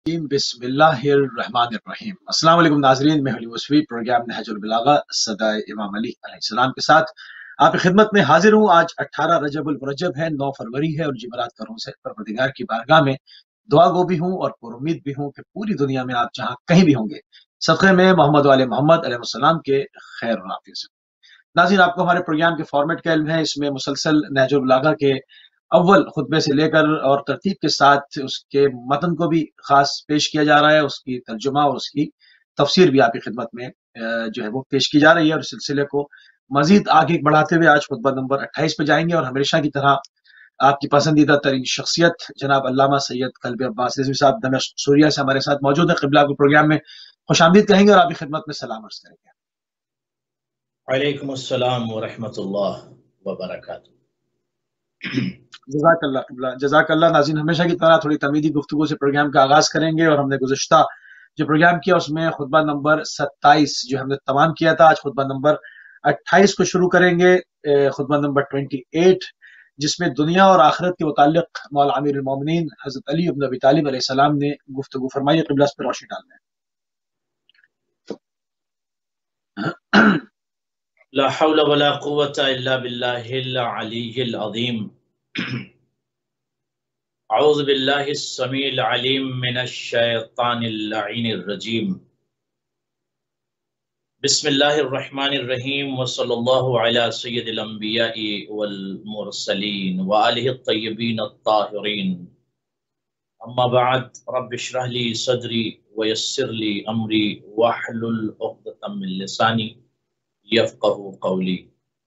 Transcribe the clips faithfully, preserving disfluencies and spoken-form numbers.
बिस्मिल्लाहिर्रहमानिर्रहीम। अस्सलाम वालेकुम नाज़रीन, मैं हली मुस्वी प्रोग्राम नहजुल बलागा सदाए इमाम अली अलैहिस्सलाम के साथ आपकी खिदमत में हाजिर हूँ। आज अठारह रजबुल मुरज्जब है, नौ फरवरी है और जुमेरात का रोज़ है। परवरदिगार की बारगाह में दुआ गो भी हूँ और पुरुम्मीद भी हूँ कि पूरी दुनिया में आप जहाँ कहीं भी होंगे सदक़े में मोहम्मद वाले मोहम्मद अलैहिस्सलाम के खैर और आफियत से। नाज़रीन, आपको हमारे प्रोग्राम के फॉर्मेट का इल्म है। इसमें मुसलसल नहजुल बलागा के अव्वल खुतबे से लेकर और तरतीब के साथ उसके मतन को भी खास पेश किया जा रहा है, उसकी तर्जुमा और उसकी तफसीर भी आपकी खिदमत में जो है वो पेश की जा रही है। और इस सिलसिले को मजीद आगे बढ़ाते हुए आज खुतबा नंबर अट्ठाईस पे जाएंगे और हमेशा की तरह आपकी पसंदीदा तरीन शख्सियत जनाब अल्लामा सैयद कल्बी अब्बास रिजवी साहब दमिश्क सूरिया से हमारे साथ मौजूद है। क़िबला के प्रोग्राम में खुशामदीद कहेंगे और आपकी खिदमत में सलाम अर्ज़ करेंगे। वालेकुम अस्सलाम व रहमतुल्लाह व बरकातुहू। जज़ाकल्लाह क़िबला, जज़ाकल्लाह। नाज़रीन, हमेशा की तरह थोड़ी तमीदी गुफ्तगू से प्रोग्राम का आगाज़ करेंगे और हमने गुज़िश्ता जो प्रोग्राम किया उसमें खुतबा नंबर सत्ताईस जो हमने तमाम किया था, आज खुतबा नंबर अट्ठाईस को शुरू करेंगे। खुतबा नंबर अट्ठाईस जिसमें दुनिया और आखिरत के मुताल्लिक़ मौला अमीरुल मोमिनीन हज़रत अली इब्न अबी तालिब अलैहिस्सलाम ने गुफ्तगू फरमाई। क़िबला इस पर रोशनी डालना है। ला हौला वला कुव्वता इल्ला बिल्लाहिल अलिय्यिल अज़ीम। अऊज़ु बिल्लाहिस समीइल अलीम मिनश शैतानिर लईनिर रजीम। बिस्मिल्लाहिर रहमानिर रहीम व सल्लल्लाहु अला सय्यिदिल अंबिया'i वल मुरसलीन व आलिहि त्तय्यबीन अत्ताहिरीन। अम्मा बअद, रब्बि इश्रह ली सदरी व यस्सिर ली अमरी वहलुल उक़दतम मिन लिसानी यफ़क़हू क़ौली।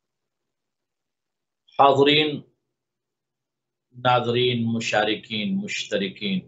हाज़रीन, नाज़रीन, मुशारिकीन, मुश्तरिकीन,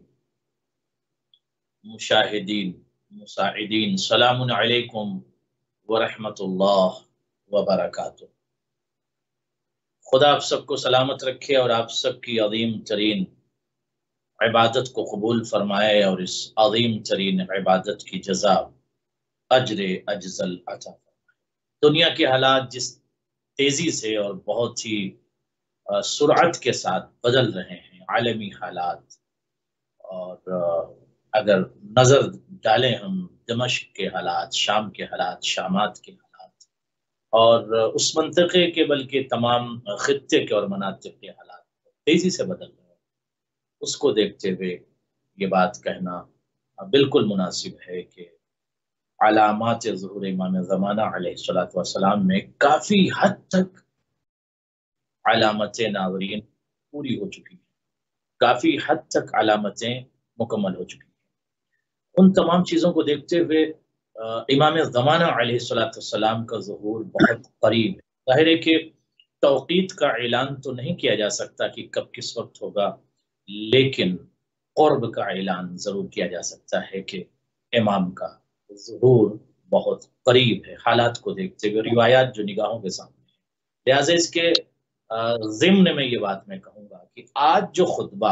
मुशाहिदीन, मुसाइदीन, सलामुन अलैकुम व रहमतुल्लाह व बरकातुहू। खुदा आप सबको सलामत रखे और आप सबकी अज़ीम तरीन इबादत को कबूल फरमाए और इस अज़ीम तरीन इबादत की जज़ा अजर अजज़ल अता फरमाए। दुनिया के हालात जिस तेज़ी से और बहुत ही सुरअत के साथ बदल रहे हैं, आलमी हालात, और अगर नज़र डालें हम दमिश्क के हालात, शाम के हालात, शामात के हालात और उस मंतक़े के बल्कि तमाम खित्ते के और मनातिक़ के हालात तेज़ी से बदल रहे हैं, उसको देखते हुए ये बात कहना बिल्कुल मुनासिब है कि अलामात ज़ुहूर इमाम ज़माना अलैहिस्सलातु वस्सलाम में काफ़ी हद तक अलामतें नाज़रीन पूरी हो चुकी हैं, काफ़ी हद तक अलामतें मुकम्मल हो चुकी हैं। उन तमाम चीज़ों को देखते हुए इमाम ज़माना अलैहिस्सलातु वस्सलाम का ज़ुहूर बहुत करीब है। ज़ाहिर है कि तौक़ीत का ऐलान तो नहीं किया जा सकता कि कब किस वक्त होगा, लेकिन क़ुर्ब का ऐलान ज़रूर किया जा सकता है कि इमाम का ज़ुहूर बहुत करीब है, हालात को देखते हुए, रिवायात जो निगाहों के सामने है। लिहाज़ा इसके ज़िम्न में ये बात मैं कहूँगा कि आज जो खुतबा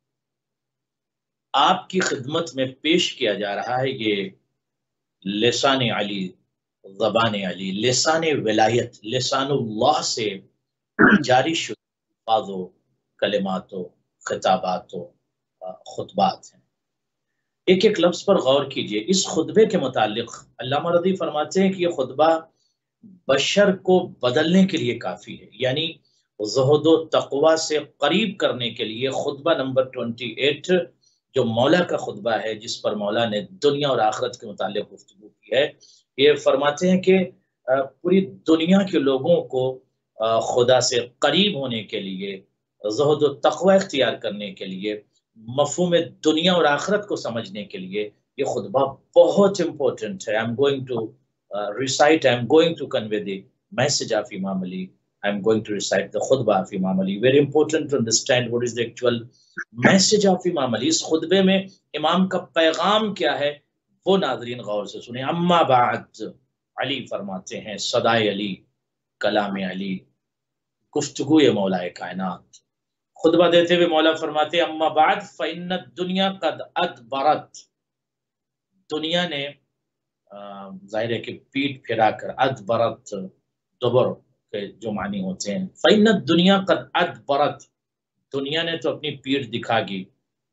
आपकी खिदमत में पेश किया जा रहा है, ये लिसान अली, ज़बान अली, लिसान विलायत, लिसानुल्लाह से जारी शुदा अल्फाज़ो, कलिमातो, खिताबातो, खुतबात हैं। एक एक लफ्ज़ पर गौर कीजिए। इस खुतबे के मुतालिक अल्लामा रज़ी फरमाते हैं कि ये खुतबा बशर को बदलने के लिए काफ़ी है, यानी ज़ुहद व तक़वा से करीब करने के लिए। खुतबा नंबर अट्ठाईस जो मौला का खुतबा है, जिस पर मौला ने दुनिया और आखिरत के मुतालिक गुफ्तगू की है, ये फरमाते हैं कि पूरी दुनिया के लोगों को खुदा से करीब होने के लिए, ज़ुहद व तक़वा इख्तियार करने के लिए, मफ़हूम दुनिया और आखिरत को समझने के लिए ये खुतबा बहुत इम्पोर्टेंट है। I am going to recite, I am going to convey the message of Imam Ali. I am going to recite the khutbah of Imam Ali. Very important to understand what is the actual message of Imam Ali. इस खुतबे में इमाम का पैगाम क्या है, वो नाज़रीन गौर से सुने। अम्मा बाद, अली फरमाते हैं, सदाए अली, कलाम अली, गुफ्तगू मौलाए कायनात। खुतबा देते हुए मौला फरमाते हैं, अम्मा बाद फ़इन्न दुनिया कद अदबरत, दुनिया ने जाहिर है कि पीठ फिराकर, अदबरत दुबर के जो मानी होते हैं, फ़इन्न दुनिया कद अदबरत, दुनिया ने तो अपनी पीठ दिखा दी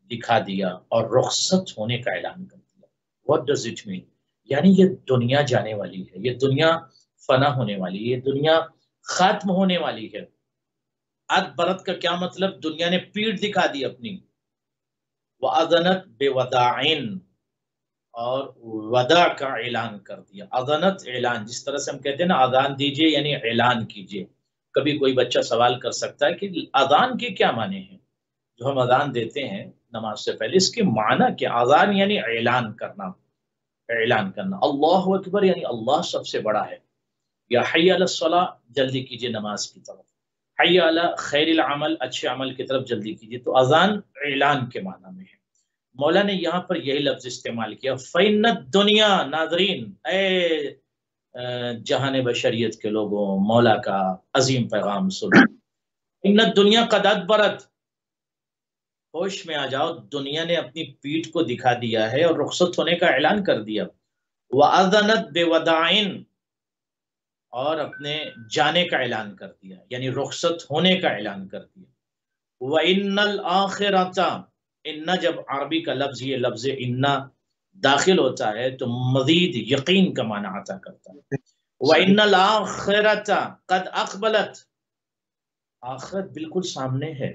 دکھا دیا اور رخصت ہونے کا اعلان کر دیا. What does it mean؟ یعنی یہ دنیا جانے والی ہے، یہ دنیا فنا ہونے والی ہے، یہ دنیا ختم ہونے والی ہے. ادبرت کا کیا مطلب؟ دنیا نے پیٹھ دکھا دی اپنی. وَأَذَنَتْ بِوَدَاعٍ، اور وداع کا اعلان کر دیا. اذنت اعلان، جس طرح سے ہم کہتے ہیں نا اذان دیجئے یعنی اعلان کیجئے. کبھی کوئی بچہ سوال کر سکتا ہے کہ اذان کے کیا معنی ہیں؟ جو ہم اذان دیتے ہیں نماز سے پہلے، اس کے معنی کیا؟ اذان یعنی اعلان کرنا، اعلان کرنا. اللہ اکبر یعنی اللہ سب سے بڑا ہے. یا حی علی الصلاۃ، جلدی کیجئے نماز کی طرف. حی علی خیر العمل، اچھے عمل کی طرف جلدی کیجئے. تو اذان اعلان کے معنی میں ہے. مولا نے یہاں پر یہی لفظ استعمال کیا، فَإِنَّ الدُّنْيَا. ناظرین، اے جہان بشریت کے لوگوں، مولا کا عظیم پیغام سنو. إِنَّ الدُّنْيَا قَدْ أَدْبَرَتْ، ہوش میں آ جاؤ، دنیا نے اپنی پیٹھ کو دکھا دیا ہے اور رخصت ہونے کا اعلان کر دیا. وَأَذَنَتْ بِوَدَاعٍ، اور اپنے جانے کا اعلان کر دیا، یعنی رخصت ہونے کا اعلان کر دیا. وَإِنَّ الْآخِرَةَ، انّا جب عربی کا لفظ یہ لفظ انّا داخل ہوتا ہے تو مزید یقین کا معنی عطا کرتا ہے. وَإِنَّ الْآخِرَةَ قَدْ أَقْبَلَتْ، آخرت بالکل سامنے ہے.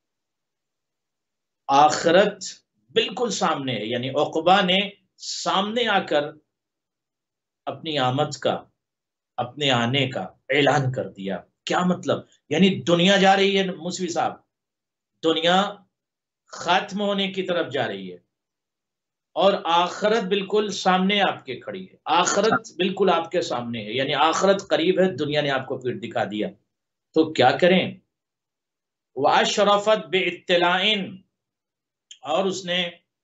آخرت بالکل سامنے ہے، یعنی عقبہ نے سامنے آ کر اپنی آمد کا، اپنے آنے کا اعلان کر دیا. کیا مطلب؟ یعنی دنیا جا رہی ہے موسوی صاحب، دنیا ختم ہونے کی طرف جا رہی ہے، اور آخرت بالکل سامنے آپ کے کھڑی ہے. آخرت بالکل آپ کے سامنے ہے، یعنی آخرت قریب ہے، دنیا نے آپ کو پیٹ دکھا دیا. تو کیا کریں؟ وَأَشْرَفَتْ بِإِطِّلَاعٍ، اور اس نے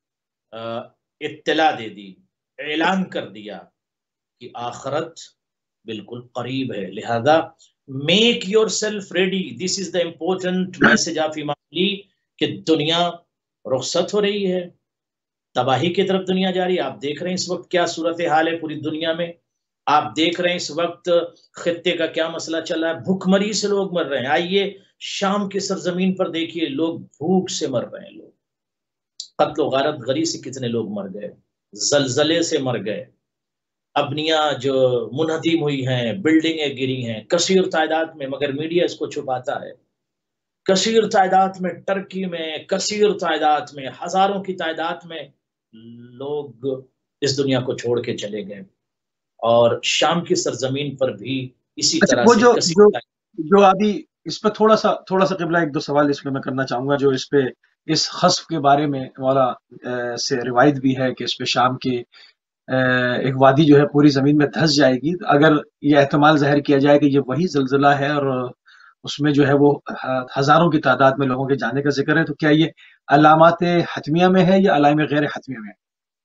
اطلاع دے دی، اعلان کر دیا کہ آخرت بالکل قریب ہے. لہذا make yourself ready. This is the important message of Imam Ali, کہ دنیا رخصت ہو رہی ہے، تباہی کی طرف دنیا جا رہی ہے. آپ دیکھ رہے ہیں اس وقت کیا صورتحال ہے پوری دنیا میں. آپ دیکھ رہے ہیں اس وقت خطے کا کیا مسئلہ چل رہا ہے. بھوک مری سے لوگ مر رہے ہیں. آئیے شام کی سرزمین پر دیکھیے، لوگ بھوک سے مر رہے ہیں. لوگ قتل و غارت غری سے کتنے لوگ مر گئے، زلزلے سے مر گئے، ابنیاں جو منہدم ہوئی ہیں، بلڈنگیں گری ہیں کثیر تعداد میں، مگر میڈیا اس کو چھپاتا ہے. کثیر تعداد میں ٹرکی میں، کثیر تعداد میں، ہزاروں کی تعداد میں لوگ اس دنیا کو چھوڑ کے چلے گئے. اور شام کی سرزمین پر بھی اسی اچھا، طرح وہ سے جو کثیر جو تعداد. جو ابھی اس پہ تھوڑا سا تھوڑا سا قبلہ ایک دو سوال اس پہ میں کرنا چاہوں گا. جو اس پہ اس خسف کے بارے میں مولا سے روایت بھی ہے کہ اس پہ شام کی ایک وادی جو ہے پوری زمین میں دھس جائے گی. اگر یہ احتمال ظاہر کیا جائے کہ یہ وہی زلزلہ ہے اور اس میں جو ہے وہ ہزاروں کی تعداد میں لوگوں کے جانے کا ذکر ہے، تو کیا یہ علامات حتمیہ میں ہے یا علائم غیر حتمیہ میں ہے؟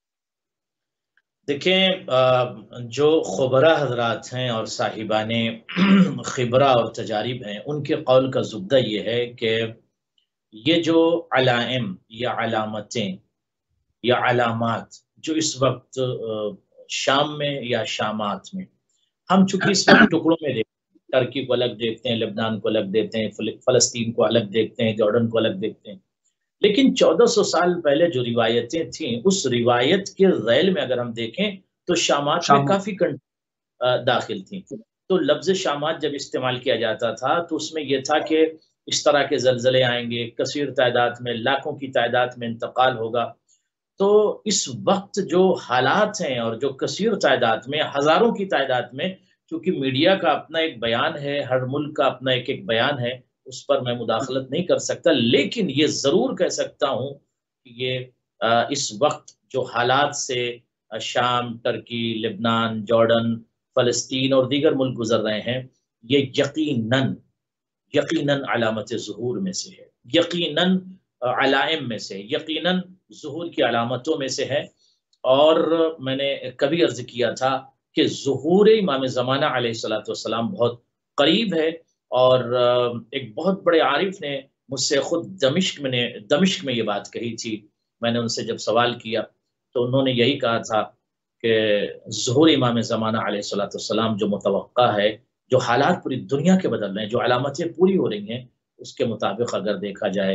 دیکھیں، جو خبراء حضرات ہیں اور صاحبان خبرہ اور تجارب ہیں، ان کے قول کا زبدہ یہ ہے کہ یہ جو علائم یا علامتیں یا علامات جو اس وقت شام میں یا شامات میں، ہم چونکہ اس وقت ٹکڑوں میں دیکھتے ہیں، ٹرکی کو الگ دیکھتے ہیں، لبنان کو الگ دیکھتے ہیں، فلسطین کو الگ دیکھتے ہیں، جارڈن کو الگ دیکھتے ہیں، لیکن چودہ سو سال پہلے جو روایتیں تھیں، اس روایت کے ذیل میں اگر ہم دیکھیں تو شامات میں کافی داخل تھیں. تو لفظ شامات جب استعمال کیا جاتا تھا تو اس میں یہ تھا کہ اس طرح کے زلزلے آئیں گے، کثیر تعداد میں، لاکھوں کی تعداد میں انتقال ہوگا. تو اس وقت جو حالات ہیں اور جو کثیر تعداد میں، ہزاروں کی تعداد میں، چونکہ میڈیا کا اپنا ایک بیان ہے، ہر ملک کا اپنا ایک ایک بیان ہے، اس پر میں مداخلت نہیں کر سکتا، لیکن یہ ضرور کہہ سکتا ہوں کہ یہ اس وقت جو حالات سے شام، ٹرکی، لبنان، جارڈن، فلسطین اور دیگر ملک گزر رہے ہیں، یہ یقیناً یقیناً علامت ظہور میں سے ہے، یقیناً علائم میں سے، یقیناً ظہور کی علامتوں میں سے ہے. اور میں نے کبھی عرض کیا تھا کہ ظہور امام زمانہ علیہ الصلوۃ والسلام بہت قریب ہے. اور ایک بہت بڑے عارف نے مجھ سے خود دمشق میں نے دمشق میں یہ بات کہی تھی. میں نے ان سے جب سوال کیا تو انہوں نے یہی کہا تھا کہ ظہور امام زمانہ علیہ الصلوۃ والسلام جو متوقع ہے، جو حالات پوری دنیا کے بدل رہے ہیں، جو علامتیں پوری ہو رہی ہیں، اس کے مطابق اگر دیکھا جائے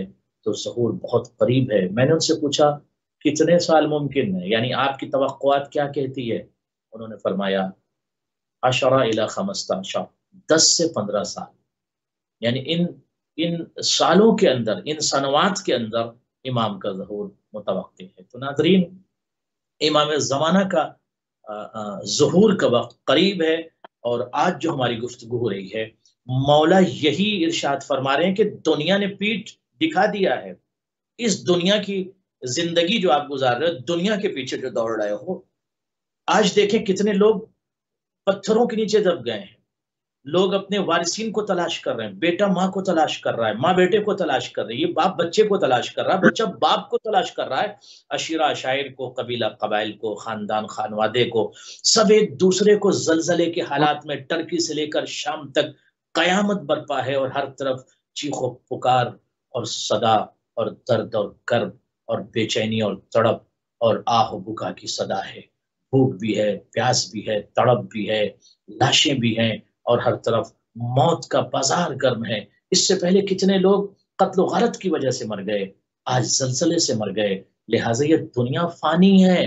تو ظہور بہت قریب ہے۔ میں نے ان سے پوچھا کتنے سال ممکن ہے، یعنی آپ کی توقعات کیا کہتی ہے؟ انہوں نے فرمایا عشرہ الی خمستاشر، دس سے پندرہ سال، یعنی ان ان سالوں کے اندر، ان سنوات کے اندر امام کا ظہور متوقع ہے۔ تو ناظرین، امام زمانہ کا ظہور کا وقت قریب ہے، اور آج جو ہماری گفتگو ہو رہی ہے مولا یہی ارشاد فرما رہے ہیں کہ دنیا نے پیٹھ دکھا دیا ہے۔ اس دنیا کی زندگی جو آپ گزار رہے ہو، دنیا کے پیچھے جو دوڑ رہے ہو، آج دیکھیں کتنے لوگ پتھروں کے نیچے دب گئے ہیں، لوگ اپنے وارثین کو تلاش کر رہے ہیں، بیٹا ماں کو تلاش کر رہا ہے، ماں بیٹے کو تلاش کر رہی ہے، باپ بچے کو تلاش کر رہا ہے، بچہ باپ کو تلاش کر رہا ہے، عشیرہ عشائر کو، قبیلہ قبائل کو، خاندان خانوادے کو، سب ایک دوسرے کو زلزلے کے حالات میں ٹرکی سے لے کر شام تک قیامت برپا ہے، اور ہر طرف چیخ و پکار اور صدا اور درد اور کرب اور بے چینی اور تڑپ اور آہ و بکا کی صدا ہے۔ بھوک بھی ہے، پیاس بھی ہے، تڑپ بھی ہے، لاشیں بھی ہیں، اور ہر طرف موت کا بازار گرم ہے۔ اس سے پہلے کتنے لوگ قتل و غارت کی وجہ سے مر گئے، آج زلزلے سے مر گئے۔ لہٰذا یہ دنیا فانی ہے،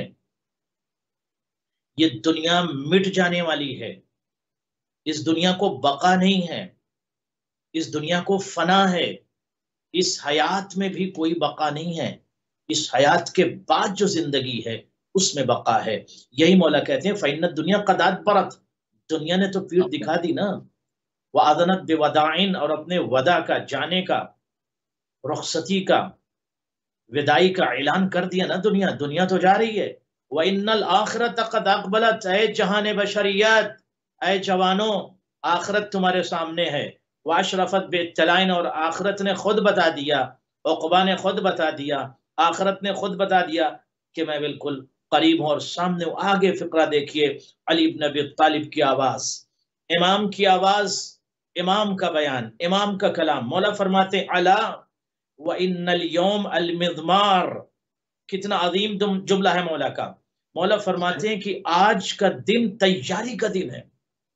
یہ دنیا مٹ جانے والی ہے، اس دنیا کو بقا نہیں ہے، اس دنیا کو فنا ہے، اس حیات میں بھی کوئی بقا نہیں ہے، اس حیات کے بعد جو زندگی ہے اس میں بقا ہے۔ یہی مولا کہتے ہیں فَإِنَّ الدُّنْيَا قَدْ أَدْبَرَتْ، دنیا نے تو پیٹ دکھا دی نا، وَأَذَنَتْ بِوَدَاعٍ، اور اپنے ودا کا، جانے کا، رخصتی کا، ودائی کا اعلان کر دیا نا۔ دنیا دنیا تو جا رہی ہے۔ وَإِنَّ الْآخِرَةَ قَدْ أَقْبَلَتْ، اے جہان بشریت، اے جوانوں، آخرت تمہارے سامنے ہے۔ وَأَشْرَفَتْ بِالتَّلَائِنَ، اور آخرت نے خود بتا دیا، عقبہ نے خود بتا دیا، آخرت نے خود بتا دیا کہ میں بالکل قریب ہوں اور سامنے ہوں۔ آگے فقرہ دیکھیے، علی بن ابی طالب کی آواز، امام کی آواز، امام کا بیان، امام کا کلام۔ مولا فرماتے ہیں الا وَإِنَّ الْيَوْمَ الْمِضْمَارِ، کتنا عظیم جملہ ہے مولا کا۔ مولا فرماتے ہیں کہ آج کا دن تیاری کا دن ہے،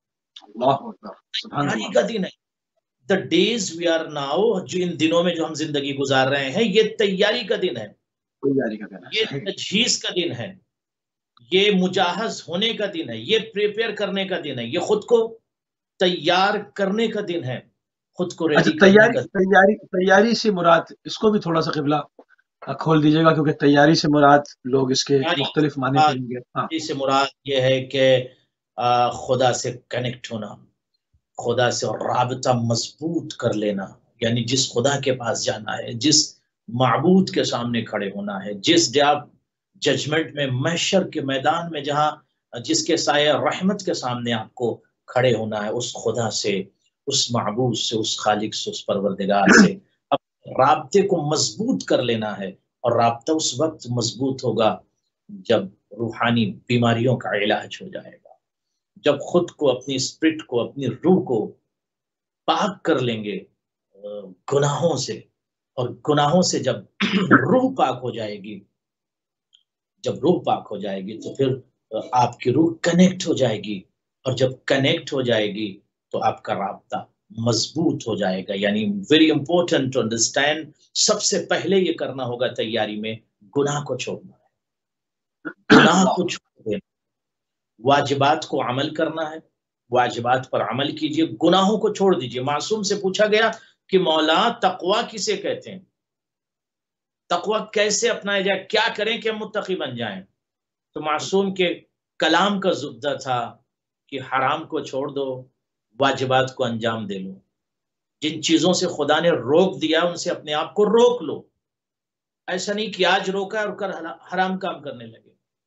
تیاری کا دن ہے۔ the days we are now، جو ان دنوں میں جو ہم زندگی گزار رہے ہیں، یہ تیاری کا دن ہے، یہ تجہیز کا دن ہے، یہ مجہز ہونے کا دن ہے، یہ پریپیئر کرنے کا دن ہے، یہ خود کو تیار کرنے کا دن ہے، خود کو ریڈی کرنے کا دن۔ تیاری تیاری سے مراد، اس کو بھی تھوڑا سا قبلہ کھول دیجیے گا، کیونکہ تیاری سے مراد لوگ اس کے مختلف معنی کریں گے۔ تیاری سے مراد یہ ہے کہ خدا سے کنیکٹ ہونا، خدا سے رابطہ مضبوط کر لینا، یعنی جس خدا کے پاس جانا ہے، جس معبود کے سامنے کھڑے ہونا ہے، جس ڈے آف ججمنٹ میں، محشر کے میدان میں، جہاں جس کے سائے رحمت کے سامنے آپ کو کھڑے ہونا ہے، اس خدا سے، اس معبود سے، اس خالق سے، اس پروردگار سے اب رابطے کو مضبوط کر لینا ہے۔ اور رابطہ اس وقت مضبوط ہوگا جب روحانی بیماریوں کا علاج ہو جائے گا، جب خود کو، اپنی اسپرٹ کو، اپنی روح کو پاک کر لیں گے گناہوں سے، اور گناہوں سے جب روح پاک ہو جائے گی، جب روح پاک ہو جائے گی تو پھر آپ کی روح کنیکٹ ہو جائے گی، اور جب کنیکٹ ہو جائے گی تو آپ کا رابطہ مضبوط ہو جائے گا۔ یعنی ویری امپورٹنٹ ٹو انڈرسٹینڈ، سب سے پہلے یہ کرنا ہوگا تیاری میں، گناہ کو چھوڑنا ہے، گناہ کو چھوڑ دینا، واجبات کو عمل کرنا ہے، واجبات پر عمل کیجئے، گناہوں کو چھوڑ دیجئے۔ معصوم سے پوچھا گیا کہ مولا تقوی کسے کہتے ہیں، تقوی کیسے اپنایا جائے، کیا کریں کہ ہم متقی بن جائیں؟ تو معصوم کے کلام کا زبدہ تھا کہ حرام کو چھوڑ دو، واجبات کو انجام دے لو، جن چیزوں سے خدا نے روک دیا ان سے اپنے آپ کو روک لو۔ ایسا نہیں کہ آج روکا اور کل حرام کام کرنے لگے،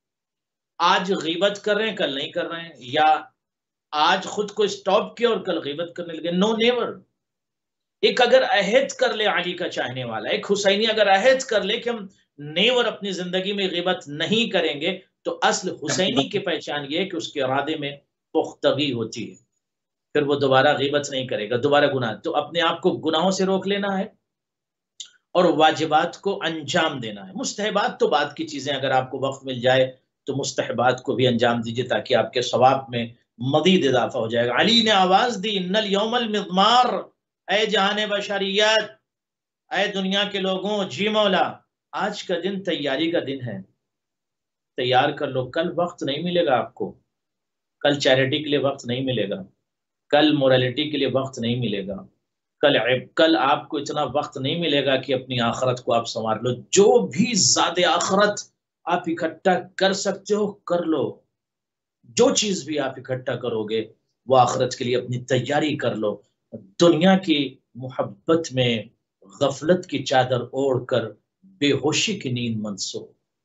آج غیبت کر رہے ہیں کل نہیں کر رہے ہیں، یا آج خود کو اسٹاپ کیا اور کل غیبت کرنے لگے۔ No never. ایک اگر عہد کر لے علی کا چاہنے والا، ایک حسینی اگر عہد کر لے کہ ہم نیور اپنی زندگی میں غیبت نہیں کریں گے، تو اصل حسینی کی پہچان یہ ہے کہ اس کے ارادے میں پختگی ہوتی ہے، پھر وہ دوبارہ غیبت نہیں کرے گا، دوبارہ گناہ۔ تو اپنے آپ کو گناہوں سے روک لینا ہے اور واجبات کو انجام دینا ہے۔ مستحبات تو بعد کی چیزیں، اگر آپ کو وقت مل جائے تو مستحبات کو بھی انجام دیجئے تاکہ آپ کے ثواب میں مزید اضافہ ہو جائے گا۔ علی نے آواز دی ان الیوم المضمار، اے جہان بشریت، اے دنیا کے لوگوں، جی مولا آج کا دن تیاری کا دن ہے، تیار کر لو، کل وقت نہیں ملے گا آپ کو، کل چیریٹی کے لیے وقت نہیں ملے گا، کل موریلٹی کے لیے وقت نہیں ملے گا، کل کل آپ کو اتنا وقت نہیں ملے گا کہ اپنی آخرت کو آپ سنوار لو۔ جو بھی زیادہ آخرت آپ اکٹھا کر سکتے ہو کر لو، جو چیز بھی آپ اکٹھا کرو گے وہ آخرت کے لیے اپنی تیاری کر لو۔ دنیا کی محبت میں غفلت کی چادر اوڑھ کر بے ہوشی کی نیند مت سو،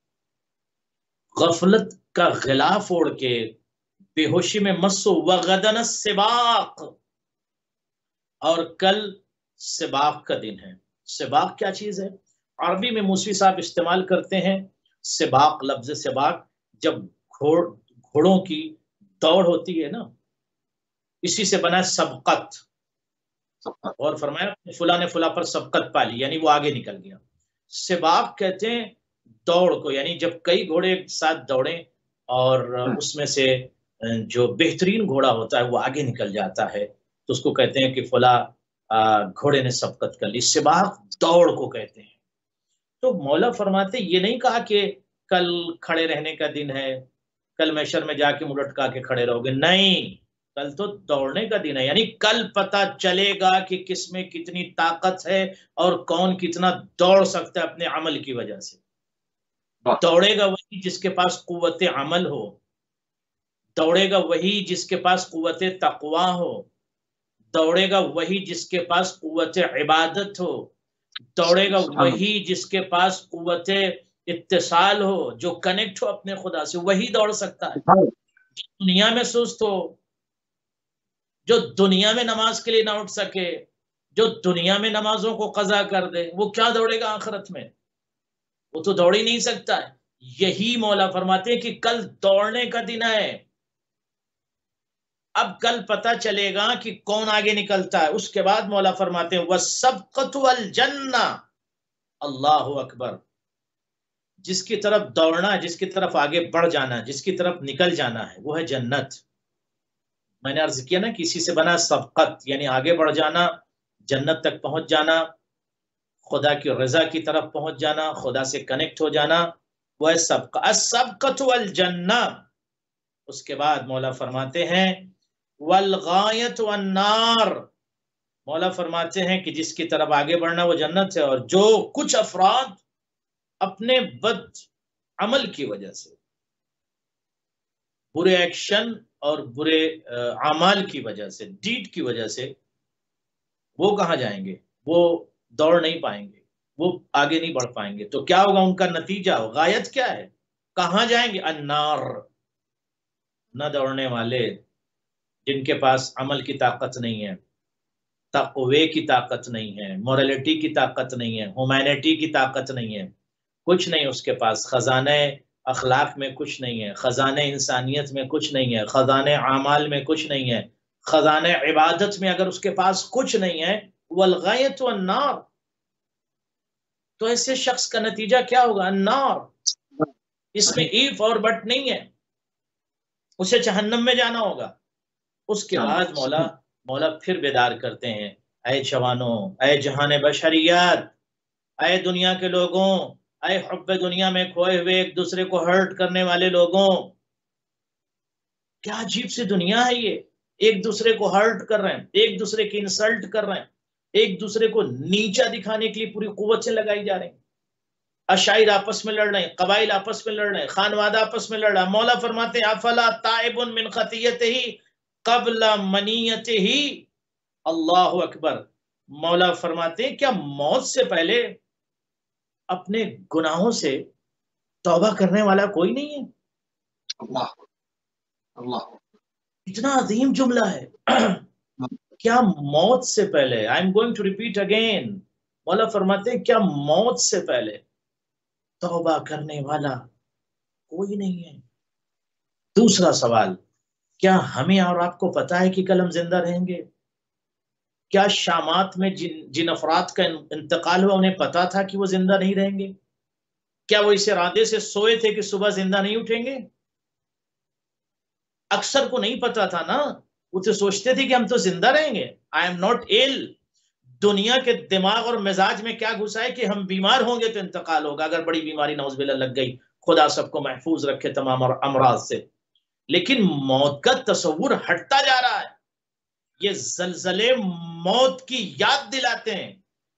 غفلت کا غلاف اوڑھ کے بے ہوشی میں مت سو۔ وغدن السباق، اور کل سباق کا دن ہے۔ سباق کیا چیز ہے؟ عربی میں موسوی صاحب استعمال کرتے ہیں سباق، لفظ سباق جب گھوڑ گھوڑوں کی دوڑ ہوتی ہے نا، اسی سے بنا ہے سبقت، اور فرمایا فلاں نے فلاں پر سبقت پالی، یعنی وہ آگے نکل گیا۔ سباق کہتے ہیں دوڑ کو، یعنی جب کئی گھوڑے ایک ساتھ دوڑیں اور اس میں سے جو بہترین گھوڑا ہوتا ہے وہ آگے نکل جاتا ہے تو اس کو کہتے ہیں کہ فلاں گھوڑے نے سبقت کر لی۔ سباق دوڑ کو کہتے ہیں۔ تو مولا فرماتے یہ نہیں کہا کہ کل کھڑے رہنے کا دن ہے، کل محشر میں جا کے منہ لٹکا کے کھڑے رہو گے، نہیں، کل تو دوڑنے کا دن ہے، یعنی کل پتا چلے گا کہ کس میں کتنی طاقت ہے اور کون کتنا دوڑ سکتا ہے اپنے عمل کی وجہ سے۔ دوڑے گا وہی جس کے پاس قوت عمل ہو، دوڑے گا وہی جس کے پاس قوت تقوی ہو، دوڑے گا وہی جس کے پاس قوت عبادت ہو، دوڑے گا وہی جس کے پاس قوت اتصال ہو، جو کنیکٹ ہو اپنے خدا سے، وہی دوڑ سکتا ہے۔ جو دنیا میں سست ہو، جو دنیا میں نماز کے لیے نہ اٹھ سکے، جو دنیا میں نمازوں کو قضا کر دے، وہ کیا دوڑے گا آخرت میں؟ وہ تو دوڑ ہی نہیں سکتا ہے۔ یہی مولا فرماتے ہیں کہ کل دوڑنے کا دن ہے۔ اب کل پتا چلے گا کہ کون آگے نکلتا ہے۔ اس کے بعد مولا فرماتے ہیں وَالسَّبْقَةُ وَالْجَنَّةُ، اللہ اکبر، جس کی طرف دوڑنا، جس کی طرف آگے بڑھ جانا، جس کی طرف نکل جانا ہے وہ ہے جنت۔ میں نے عرض کیا نا کہ اسی سے بنا سبقت، یعنی آگے بڑھ جانا، جنت تک پہنچ جانا، خدا کی رضا کی طرف پہنچ جانا، خدا سے کنیکٹ ہو جانا، وہ ہے سبقہ۔ السبقۃ والجنہ۔ اس کے بعد مولا فرماتے ہیں والغایۃ والنار، مولا فرماتے ہیں کہ جس کی طرف آگے بڑھنا وہ جنت ہے، اور جو کچھ افراد اپنے بد عمل کی وجہ سے، برے ایکشن اور برے اعمال کی وجہ سے، ڈیڈ کی وجہ سے، وہ کہاں جائیں گے؟ وہ دوڑ نہیں پائیں گے، وہ آگے نہیں بڑھ پائیں گے۔ تو کیا ہوگا ان کا نتیجہ؟ غایت کیا ہے؟ کہاں جائیں گے؟ النار۔ نہ دوڑنے والے جن کے پاس عمل کی طاقت نہیں ہے، تقوی کی طاقت نہیں ہے، موریلٹی کی طاقت نہیں ہے، ہیومینٹی کی طاقت نہیں ہے، کچھ نہیں اس کے پاس، خزانہ اخلاق میں کچھ نہیں ہے، خزانہ انسانیت میں کچھ نہیں ہے، خزانہ اعمال میں کچھ نہیں ہے، خزانہ عبادت میں اگر اس کے پاس کچھ نہیں ہے، والغایۃ والنار، تو ایسے شخص کا نتیجہ کیا ہوگا؟ النار۔ اس میں ایف اور بٹ نہیں ہے، اسے جہنم میں جانا ہوگا۔ اس کے بعد مولا مولا پھر بیدار کرتے ہیں، اے جوانوں، اے جہان بشریت، اے دنیا کے لوگوں، اے حب دنیا میں کھوئے ہوئے ایک دوسرے کو ہرٹ کرنے والے لوگوں، کیا عجیب سی دنیا ہے یہ۔ ایک دوسرے کو ہرٹ کر رہے ہیں، ایک دوسرے کی انسلٹ کر رہے ہیں، ایک دوسرے کو نیچا دکھانے کے لیے پوری قوت سے لگائی جا رہے ہیں۔ عشائر آپس میں لڑ رہے ہیں، قبائل آپس میں لڑ رہے ہیں، خانوادہ آپس میں لڑ رہا ہے۔ مولا فرماتے ہیں افلا تائب من خطیتہ قبل منیتہ، اللہ اکبر۔ مولا فرماتے ہیں کیا موت سے پہلے اپنے گناہوں سے توبہ کرنے والا کوئی نہیں ہے؟ اللہ اللہ، اتنا عظیم جملہ ہے۔ کیا موت سے پہلے، I am going to repeat again, مولا فرماتے ہیں کیا موت سے پہلے توبہ کرنے والا کوئی نہیں ہے؟ دوسرا سوال، کیا ہمیں اور آپ کو پتا ہے کہ کل ہم زندہ رہیں گے؟ کیا شامات میں جن جن افراد کا انتقال ہوا انہیں پتا تھا کہ وہ زندہ نہیں رہیں گے؟ کیا وہ اس ارادے سے سوئے تھے کہ صبح زندہ نہیں اٹھیں گے؟ اکثر کو نہیں پتا تھا نا، وہ تو سوچتے تھے کہ ہم تو زندہ رہیں گے، آئی ایم ناٹ ایل، دنیا کے دماغ اور مزاج میں کیا گھسا ہے کہ ہم بیمار ہوں گے تو انتقال ہوگا، اگر بڑی بیماری نعوذ باللہ لگ گئی، خدا سب کو محفوظ رکھے تمام امراض سے، لیکن موت کا تصور ہٹتا جا رہا ہے۔ یہ زلزلے موت کی یاد دلاتے ہیں،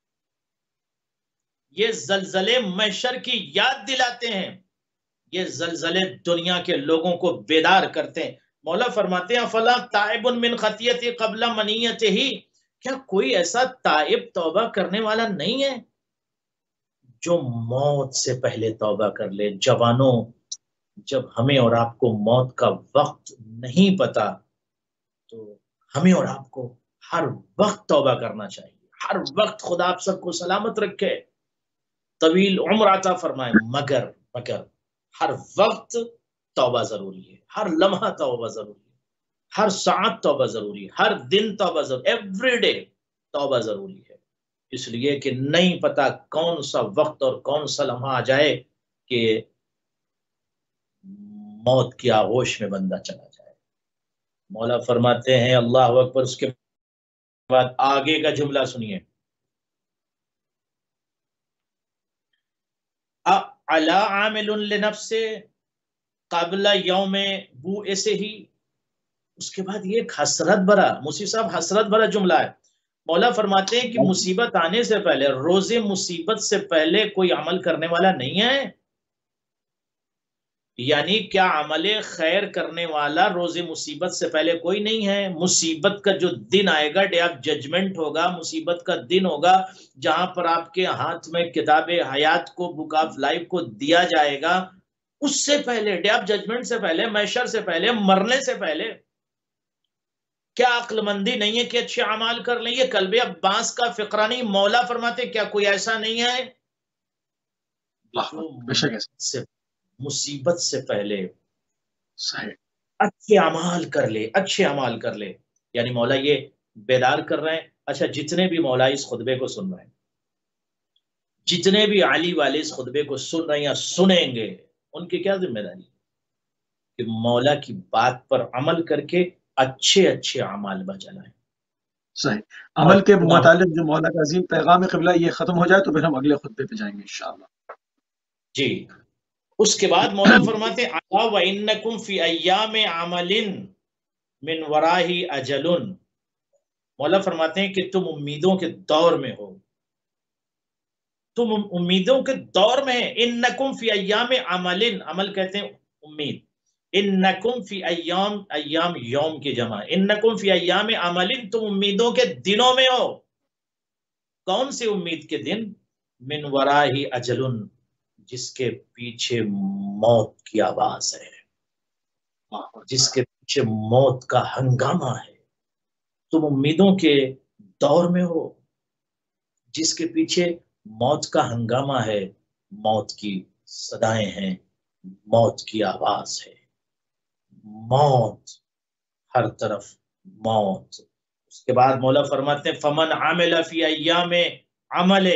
یہ زلزلے محشر کی یاد دلاتے ہیں، یہ زلزلے دنیا کے لوگوں کو بیدار کرتے ہیں۔ مولا فرماتے ہیں فلا تائب من خطیتی قبل منیتہ ہی، کیا کوئی ایسا تائب توبہ کرنے والا نہیں ہے جو موت سے پہلے توبہ کر لے؟ جوانوں، جب ہمیں اور آپ کو موت کا وقت نہیں پتا تو ہمیں اور آپ کو ہر وقت توبہ کرنا چاہیے، ہر وقت خدا آپ سب کو سلامت رکھے، طویل عمر عطا فرمائے، مگر مگر ہر وقت توبہ ضروری ہے، ہر لمحہ توبہ ضروری ہے، ہر ساعت توبہ ضروری ہے، ہر دن توبہ ضروری، ایوری ڈے توبہ ضروری ہے، اس لیے کہ نہیں پتا کون سا وقت اور کون سا لمحہ آ جائے کہ موت کی آغوش میں بندہ چلا جائے۔ مولا فرماتے ہیں اللہ اکبر، اس کے بعد آگے کا جملہ سنیے، اَعْلَى عَامِلٌ لِنَفْسِ قبل یوم بوئسہ ہی، اس کے بعد یہ ایک حسرت بھرا، موسی صاحب حسرت بھرا جملہ ہے۔ مولا فرماتے ہیں کہ مصیبت آنے سے پہلے، روز مصیبت سے پہلے کوئی عمل کرنے والا نہیں ہے، یعنی کیا عمل خیر کرنے والا روز مصیبت سے پہلے کوئی نہیں ہے؟ مصیبت کا جو دن آئے گا، ڈے آف ججمنٹ ہوگا، مصیبت کا دن ہوگا جہاں پر آپ کے ہاتھ میں کتاب حیات کو، بک آف لائف کو دیا جائے گا، اس سے پہلے، ڈے آف ججمنٹ سے پہلے، محشر سے پہلے، مرنے سے پہلے کیا عقل مندی نہیں ہے کہ اچھے اعمال کر لیں؟ یہ قلب عباس کا فقرہ نہیں، مولا فرماتے کیا کوئی ایسا نہیں ہے جو مصیبت سے پہلے اچھے اعمال کر لے، اچھے اعمال کر لے؟ یعنی مولا یہ بیدار کر رہے ہیں، اچھا جتنے بھی مولا اس خطبے کو سن رہے ہیں، جتنے بھی علی والے اس خطبے کو سن رہے ہیں یا سنیں گے، ان کی کیا ذمہ داری کہ مولا کی بات پر عمل کر کے اچھے اچھے اعمال بجا لائیں۔ صحیح، عمل کے متعلق جو مولا کا عظیم پیغام قبلہ یہ ختم ہو جائے تو پھر ہم اگلے خطبے پہ جائیں گے انشاءاللہ۔ جی، اس کے بعد مولا فرماتے ہیں اَلَا وَإِنَّكُمْ فِي أَيَّامِ عَمَلٍ مِّن وَرَائِهِ أَجَلٌ، مولا فرماتے ہیں کہ تم امیدوں کے دور میں ہو، تم امیدوں کے دور میں ہیں۔ اِنَّكُمْ فِي أَيَّامِ عَمَلٍ، عمل کہتے ہیں امید، اِنَّكُمْ فِي أَيَّام، ایام یوم کی جمع، اِنَّكُمْ فِي أَيَّامِ عَمَلٍ، تم امیدوں کے دنوں میں ہو۔ کون سی امید کے دن؟ مِّن وَرَائِهِ أَجَلٌ، جس کے پیچھے موت کی آواز ہے، جس کے پیچھے موت کا ہنگامہ ہے۔ تم امیدوں کے دور میں ہو جس کے پیچھے موت کا ہنگامہ ہے، موت کی صدائیں ہیں، موت کی آواز ہے، موت ہر طرف موت۔ اس کے بعد مولا فرماتے ہیں فمن عمل فی ایام عمل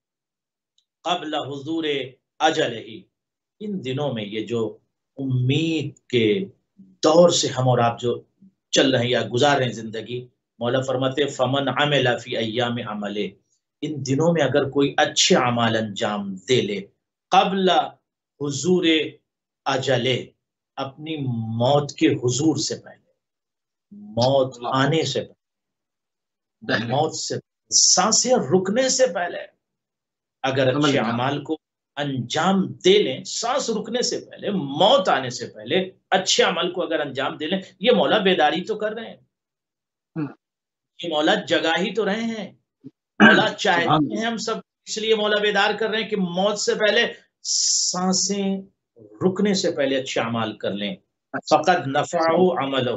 قبل حضور اجل ہی، ان دنوں میں یہ جو امید کے دور سے ہم اور آپ جو چل رہے ہیں یا گزار رہے ہیں زندگی، مولا فرماتے ہیں فمن عمل فی ایام عمل، ان دنوں میں اگر کوئی اچھے اعمال انجام دے لے قبل حضور اجل، اپنی موت کے حضور سے پہلے، موت آنے سے پہلے، موت سے سانسیں رکنے سے پہلے اگر اچھے اعمال کو انجام دے لیں، سانس رکنے سے پہلے، موت آنے سے پہلے اچھے عمل کو اگر انجام دے لیں، یہ مولا بیداری تو کر رہے ہیں، یہ مولا جگا ہی تو رہے ہیں، مولا چاہتے ہیں ہم سب، اس لیے مولا بیدار کر رہے ہیں کہ موت سے پہلے سانسیں رکنے سے پہلے اچھے اعمال کر لیں۔ فقد نفعہ عملہ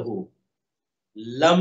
لم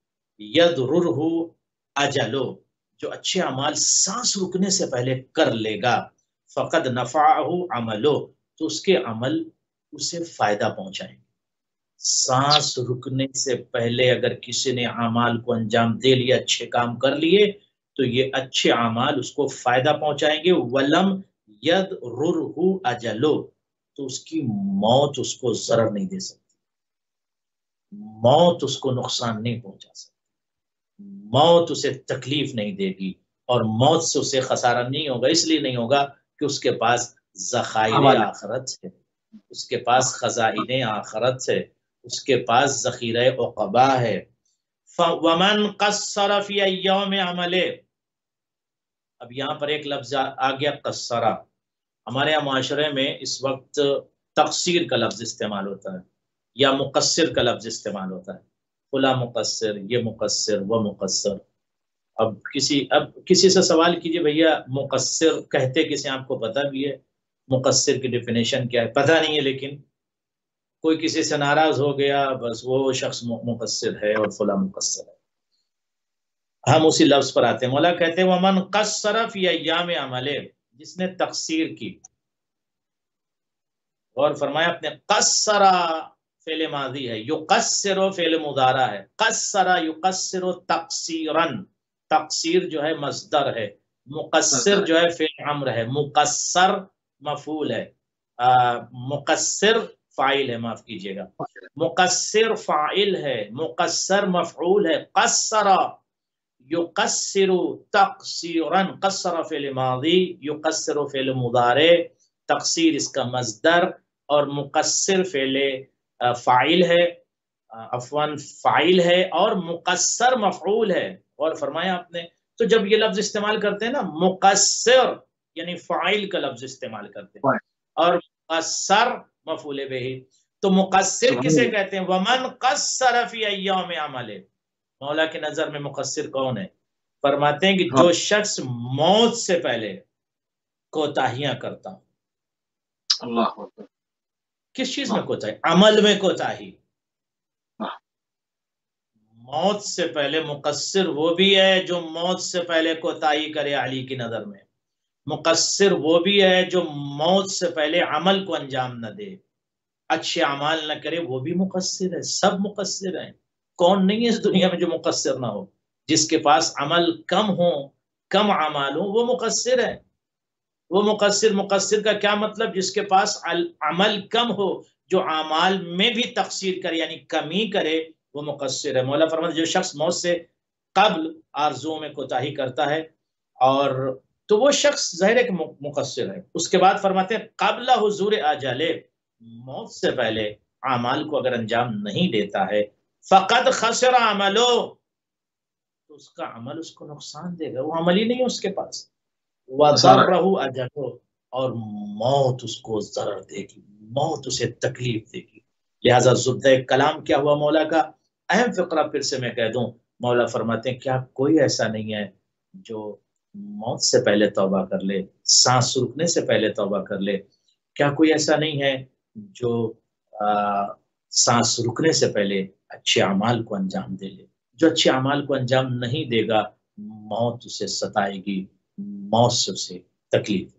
یضررہ اجلہ، جو اچھے اعمال سانس رکنے سے پہلے کر لے گا، فقد نفعہ عملہ، تو اس کے عمل اسے فائدہ پہنچائیں گے۔ سانس رکنے سے پہلے اگر کسی نے اعمال کو انجام دے لیا، اچھے کام کر لیے، تو یہ اچھے اعمال اس کو فائدہ پہنچائیں گے۔ وَلَمْ يَضْرُرْهُ أَجَلُهُ، تو اس کی موت اس کو ضرر نہیں دے سکتی، موت اس کو نقصان نہیں پہنچا سکتی۔ موت اسے تکلیف نہیں دے گی اور موت سے اسے خسارہ نہیں ہوگا، اس لیے نہیں ہوگا کہ اس کے پاس ذخائر آخرت ہے، اس کے پاس خزائن آخرت ہے، اس کے پاس ذخیرہ عقبا ہے۔ وَمَنْ قَصَّرَ فِي أَيَّامِ عَمَلِهِ، اب یہاں پر ایک لفظ آ گیا قصرہ۔ ہمارے یہاں معاشرے میں اس وقت تقصیر کا لفظ استعمال ہوتا ہے یا مقصر کا لفظ استعمال ہوتا ہے، فلاں مقصر، یہ مقصر، وہ مقصر۔ اب کسی اب کسی سے سوال کیجئے بھیا مقصر کہتے کسے، آپ کو پتہ بھی ہے مقصر کی ڈیفینیشن کیا ہے؟ پتہ نہیں ہے، لیکن کوئی کسی سے ناراض ہو گیا بس وہ شخص مقصر ہے اور فلاں مقصر ہے۔ ہم اسی لفظ پر آتے ہیں۔ مولا کہتے ہیں وَمَنْ قَصَّرَ فِي أَيَّامِ عَمَلِهِ، جس نے تقصیر کی، اور فرمایا اپنے قصر فعل ماضی ہے، یقصر فعل مضارع ہے، قصر یقصر تقصیرا، تقصیر جو ہے مصدر ہے، مقصر جو ہے فعل امر ہے، مقصر مفعول ہے، مقصر فاعل ہے، معاف کیجئے گا، مقصر فاعل ہے، مقصر مفعول ہے، قصر یقصر تقصیرا، قصر فعل ماضی، یقصر فعل مضارع، تقصیر اس کا مصدر اور مقصر فعل فاعل ہے، عفواً فاعل ہے اور مقصر مفعول ہے۔ اور فرمایا آپ نے تو جب یہ لفظ استعمال کرتے ہیں نا مقصر یعنی فاعل کا لفظ استعمال کرتے ہیں اور مقصر مفعول بہ، تو مقصر کسے کہتے ہیں؟ ومن قصر فی ایام عملہ، مولا کی نظر میں مقصر کون ہے؟ فرماتے ہیں کہ جو شخص موت سے پہلے کوتاہیاں کرتا ہوں۔ اللہ اکبر۔ کس چیز میں کوتاہی؟ عمل میں کوتاہی۔ موت سے پہلے مقصر وہ بھی ہے جو موت سے پہلے کوتاہی کرے علی کی نظر میں، مقصر وہ بھی ہے جو موت سے پہلے عمل کو انجام نہ دے، اچھے اعمال نہ کرے، وہ بھی مقصر ہے۔ سب مقصر ہیں، کون نہیں ہے اس دنیا میں جو مقصر نہ ہو؟ جس کے پاس عمل کم ہو، کم اعمال ہو، وہ مقصر ہے۔ وہ مقصر مقصر کا کیا مطلب؟ جس کے پاس عمل کم ہو، جو اعمال میں بھی تقصیر کرے یعنی کمی کرے، وہ مقصر ہے۔ مولا فرماتے جو شخص موت سے قبل آرزوؤں میں کوتاہی کرتا ہے اور تو وہ شخص ظاہر ہے کہ مقصر ہے۔ اس کے بعد فرماتے ہیں قبل حضور اجل، موت سے پہلے اعمال کو اگر انجام نہیں دیتا ہے فقد خسر عملو، تو اس کا عمل اس کو نقصان دے گا، وہ عمل ہی نہیں ہے اس کے پاس، وَضَرَّهُ أَجَلُهُ، اور موت اس کو ضرر دے گی، موت اسے تکلیف دے گی۔ لہٰذا زبدہ کلام کیا ہوا مولا کا؟ اہم فقرہ پھر سے میں کہہ دوں، مولا فرماتے ہیں کیا کوئی ایسا نہیں ہے جو موت سے پہلے توبہ کر لے، سانس رکنے سے پہلے توبہ کر لے؟ کیا کوئی ایسا نہیں ہے جو سانس رکنے سے پہلے اچھے اعمال کو انجام دے لے؟ جو اچھے اعمال کو انجام نہیں دے گا موت اسے ستائے گی، موت سے اسے تکلیف۔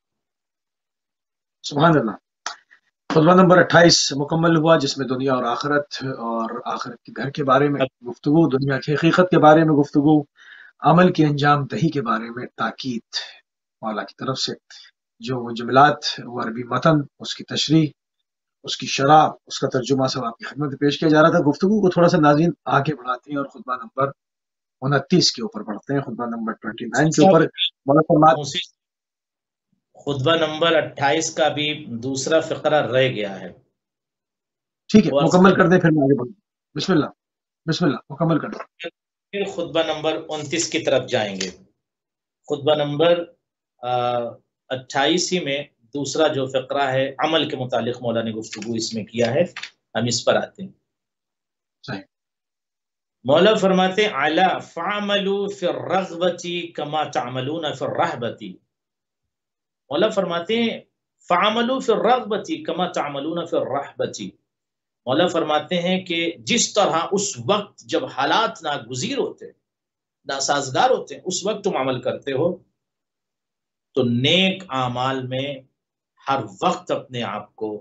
سبحان اللہ۔ خطبہ نمبر اٹھائیس مکمل ہوا، جس میں دنیا اور آخرت اور آخرت کے گھر کے بارے میں گفتگو، دنیا کی حقیقت کے بارے میں گفتگو، عمل کی انجام دہی کے بارے میں تاکید مولا کی طرف سے۔ جو وہ جملات وہ عربی متن، اس کی تشریح، اس کی شرح، اس کا ترجمہ سب آپ کی خدمت میں پیش کیا جا رہا تھا۔ گفتگو کو تھوڑا سا ناظرین آگے بڑھاتے ہیں اور خطبہ نمبر انتیس کے اوپر پڑھتے ہیں، خطبہ نمبر انتیس کے اوپر مولا فرماتے ہیں خطبہ نمبر اٹھائیس کا بھی دوسرا فقرہ رہ گیا ہے، ٹھیک ہے مکمل کر دیں پھر میں آگے بڑھوں۔ بسم اللہ بسم اللہ مکمل کر دیں، پھر خطبہ نمبر انتیس کی طرف جائیں گے۔ خطبہ نمبر اٹھائیس ہی میں دوسرا جو فقرہ ہے عمل کے متعلق مولا نے گفتگو اس میں کیا ہے، ہم اس پر آتے ہیں۔ صحیح۔ مولا فرماتے علا فعملوا فی الرغبتی کما تعملون فی الرہبتی، مولا فرماتے ہیں فعملوا فی الرغبتی کما تعملون فی الرہبتی، مولا فرماتے ہیں کہ جس طرح اس وقت جب حالات ناگزیر ہوتے، ناسازگار ہوتے ہیں، اس وقت تم عمل کرتے ہو، تو نیک اعمال میں ہر وقت اپنے آپ کو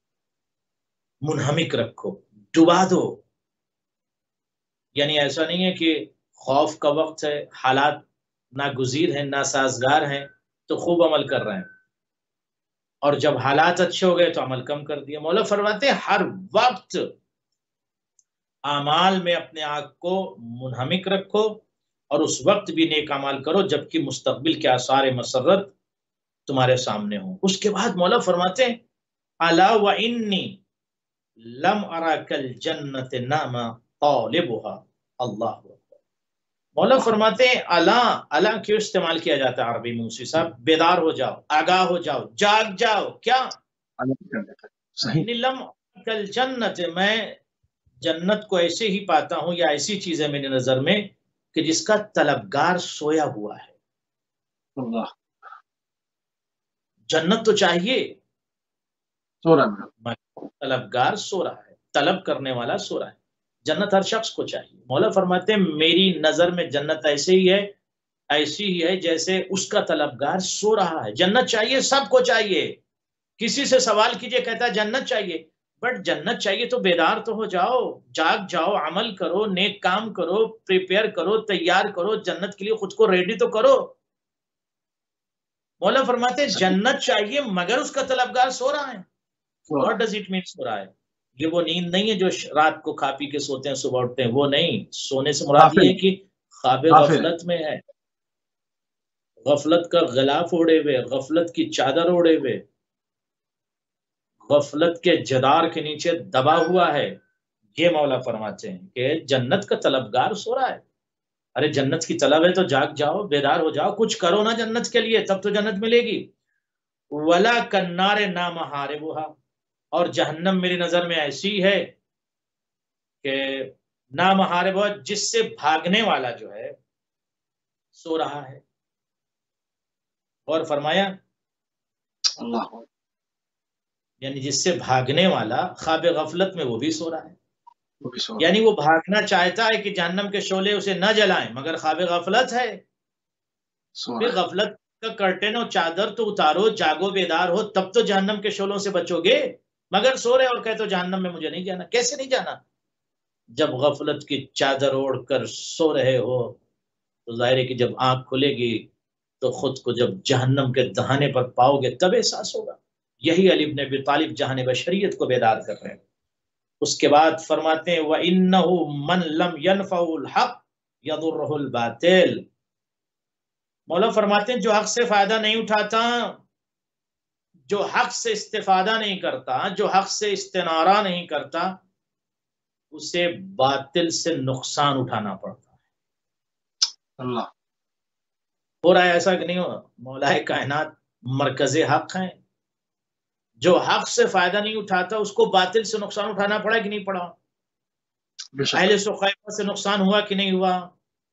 منہمک رکھو، ڈبا دو۔ یعنی ایسا نہیں ہے کہ خوف کا وقت ہے، حالات ناگزیر ہیں، ناسازگار ہیں تو خوب عمل کر رہے ہیں، اور جب حالات اچھے ہو گئے تو عمل کم کر دیا۔ مولا فرماتے ہیں ہر وقت اعمال میں اپنے آپ کو منہمک رکھو اور اس وقت بھی نیک اعمال کرو جبکہ مستقبل کے آثار مسرت تمہارے سامنے ہوں۔ اس کے بعد مولا فرماتے ہیں الا وانی لم اراک الجنت نام طالبها، اللہ اکبر۔ مولا فرماتے ہیں الا، الا کیوں استعمال کیا جاتا ہے عربی میں موسی صاحب؟ بیدار ہو جاؤ، آگاہ ہو جاؤ، جاگ جاؤ۔ کیا؟ صحیح، لم اراک الجنت، میں جنت کو ایسے ہی پاتا ہوں یا ایسی چیز ہے میری نظر میں کہ جس کا طلبگار سویا ہوا ہے۔ اللہ جنت تو چاہیے، سو رہا ہے، طلبگار سو رہا ہے، طلب کرنے والا سو رہا ہے۔ جنت ہر شخص کو چاہیے۔ مولا فرماتے ہیں میری نظر میں جنت ایسے ہی ہے، ایسی ہی ہے جیسے اس کا طلبگار سو رہا ہے۔ جنت چاہیے، سب کو چاہیے۔ کسی سے سوال کیجئے کہتا ہے جنت چاہیے، بٹ جنت چاہیے تو بیدار تو ہو جاؤ، جاگ جاؤ، عمل کرو، نیک کام کرو، پریپیئر کرو، تیار کرو، جنت کے لیے خود کو ریڈی تو کرو۔ مولا فرماتے ہیں جنت چاہیے مگر اس کا طلبگار سو رہا ہے۔ What does it mean سو رہا ہے؟ یہ وہ نیند نہیں ہے جو رات کو کھا پی کے سوتے ہیں صبح اٹھتے ہیں، وہ نہیں۔ سونے سے مراد یہ ہے کہ خواب غفلت میں ہے، غفلت کا غلاف اوڑے ہوئے، غفلت کی چادر اوڑے ہوئے، غفلت کے جدار کے نیچے دبا ہوا ہے۔ یہ مولا فرماتے ہیں کہ جنت کا طلبگار سو رہا ہے۔ ارے جنت کی طلب ہے تو جاگ جاؤ، بیدار ہو جاؤ، کچھ کرو نا جنت کے لیے، تب تو جنت ملے گی۔ ولا کنار نام حاربھا، اور جہنم میری نظر میں ایسی ہے کہ نام حاربھا، جس سے بھاگنے والا جو ہے سو رہا ہے۔ اور فرمایا اللہ یعنی جس سے بھاگنے والا خواب غفلت میں وہ بھی سو رہا ہے، وہ بھی سو یعنی وہ بھاگنا چاہتا ہے کہ جہنم کے شعلے اسے نہ جلائیں مگر خواب غفلت ہے۔ سو پھر رہا ہے، غفلت کا کرٹن اور چادر تو اتارو، جاگو، بیدار ہو، تب تو جہنم کے شعلوں سے بچو گے۔ مگر سو رہے اور کہتے ہو جہنم میں مجھے نہیں جانا۔ کیسے نہیں جانا؟ جب غفلت کی چادر اوڑھ کر سو رہے ہو تو ظاہر ہے کہ جب آنکھ کھلے گی تو خود کو جب جہنم کے دہانے پر پاؤ گے تب احساس ہوگا۔ یہی علی بن ابی طالب جہان بشریت کو بیدار کر رہے ہیں۔ اس کے بعد فرماتے ہیں وَإِنَّهُ مَن لَمْ يَنْفَعُ الْحَقِّ يَضُرُّهُ الْبَاطِلُ، مولا فرماتے ہیں جو حق سے فائدہ نہیں اٹھاتا، جو حق سے استفادہ نہیں کرتا، جو حق سے استنارہ نہیں کرتا، اسے باطل سے نقصان اٹھانا پڑتا ہے۔ اللہ ہو رہا ہے ایسا کہ نہیں ہو؟ مولا کائنات مرکز حق ہیں، جو حق سے فائدہ نہیں اٹھاتا اس کو باطل سے نقصان اٹھانا پڑا کہ نہیں پڑا؟ بے شک، اہل سقیفہ سے نقصان ہوا کہ نہیں ہوا؟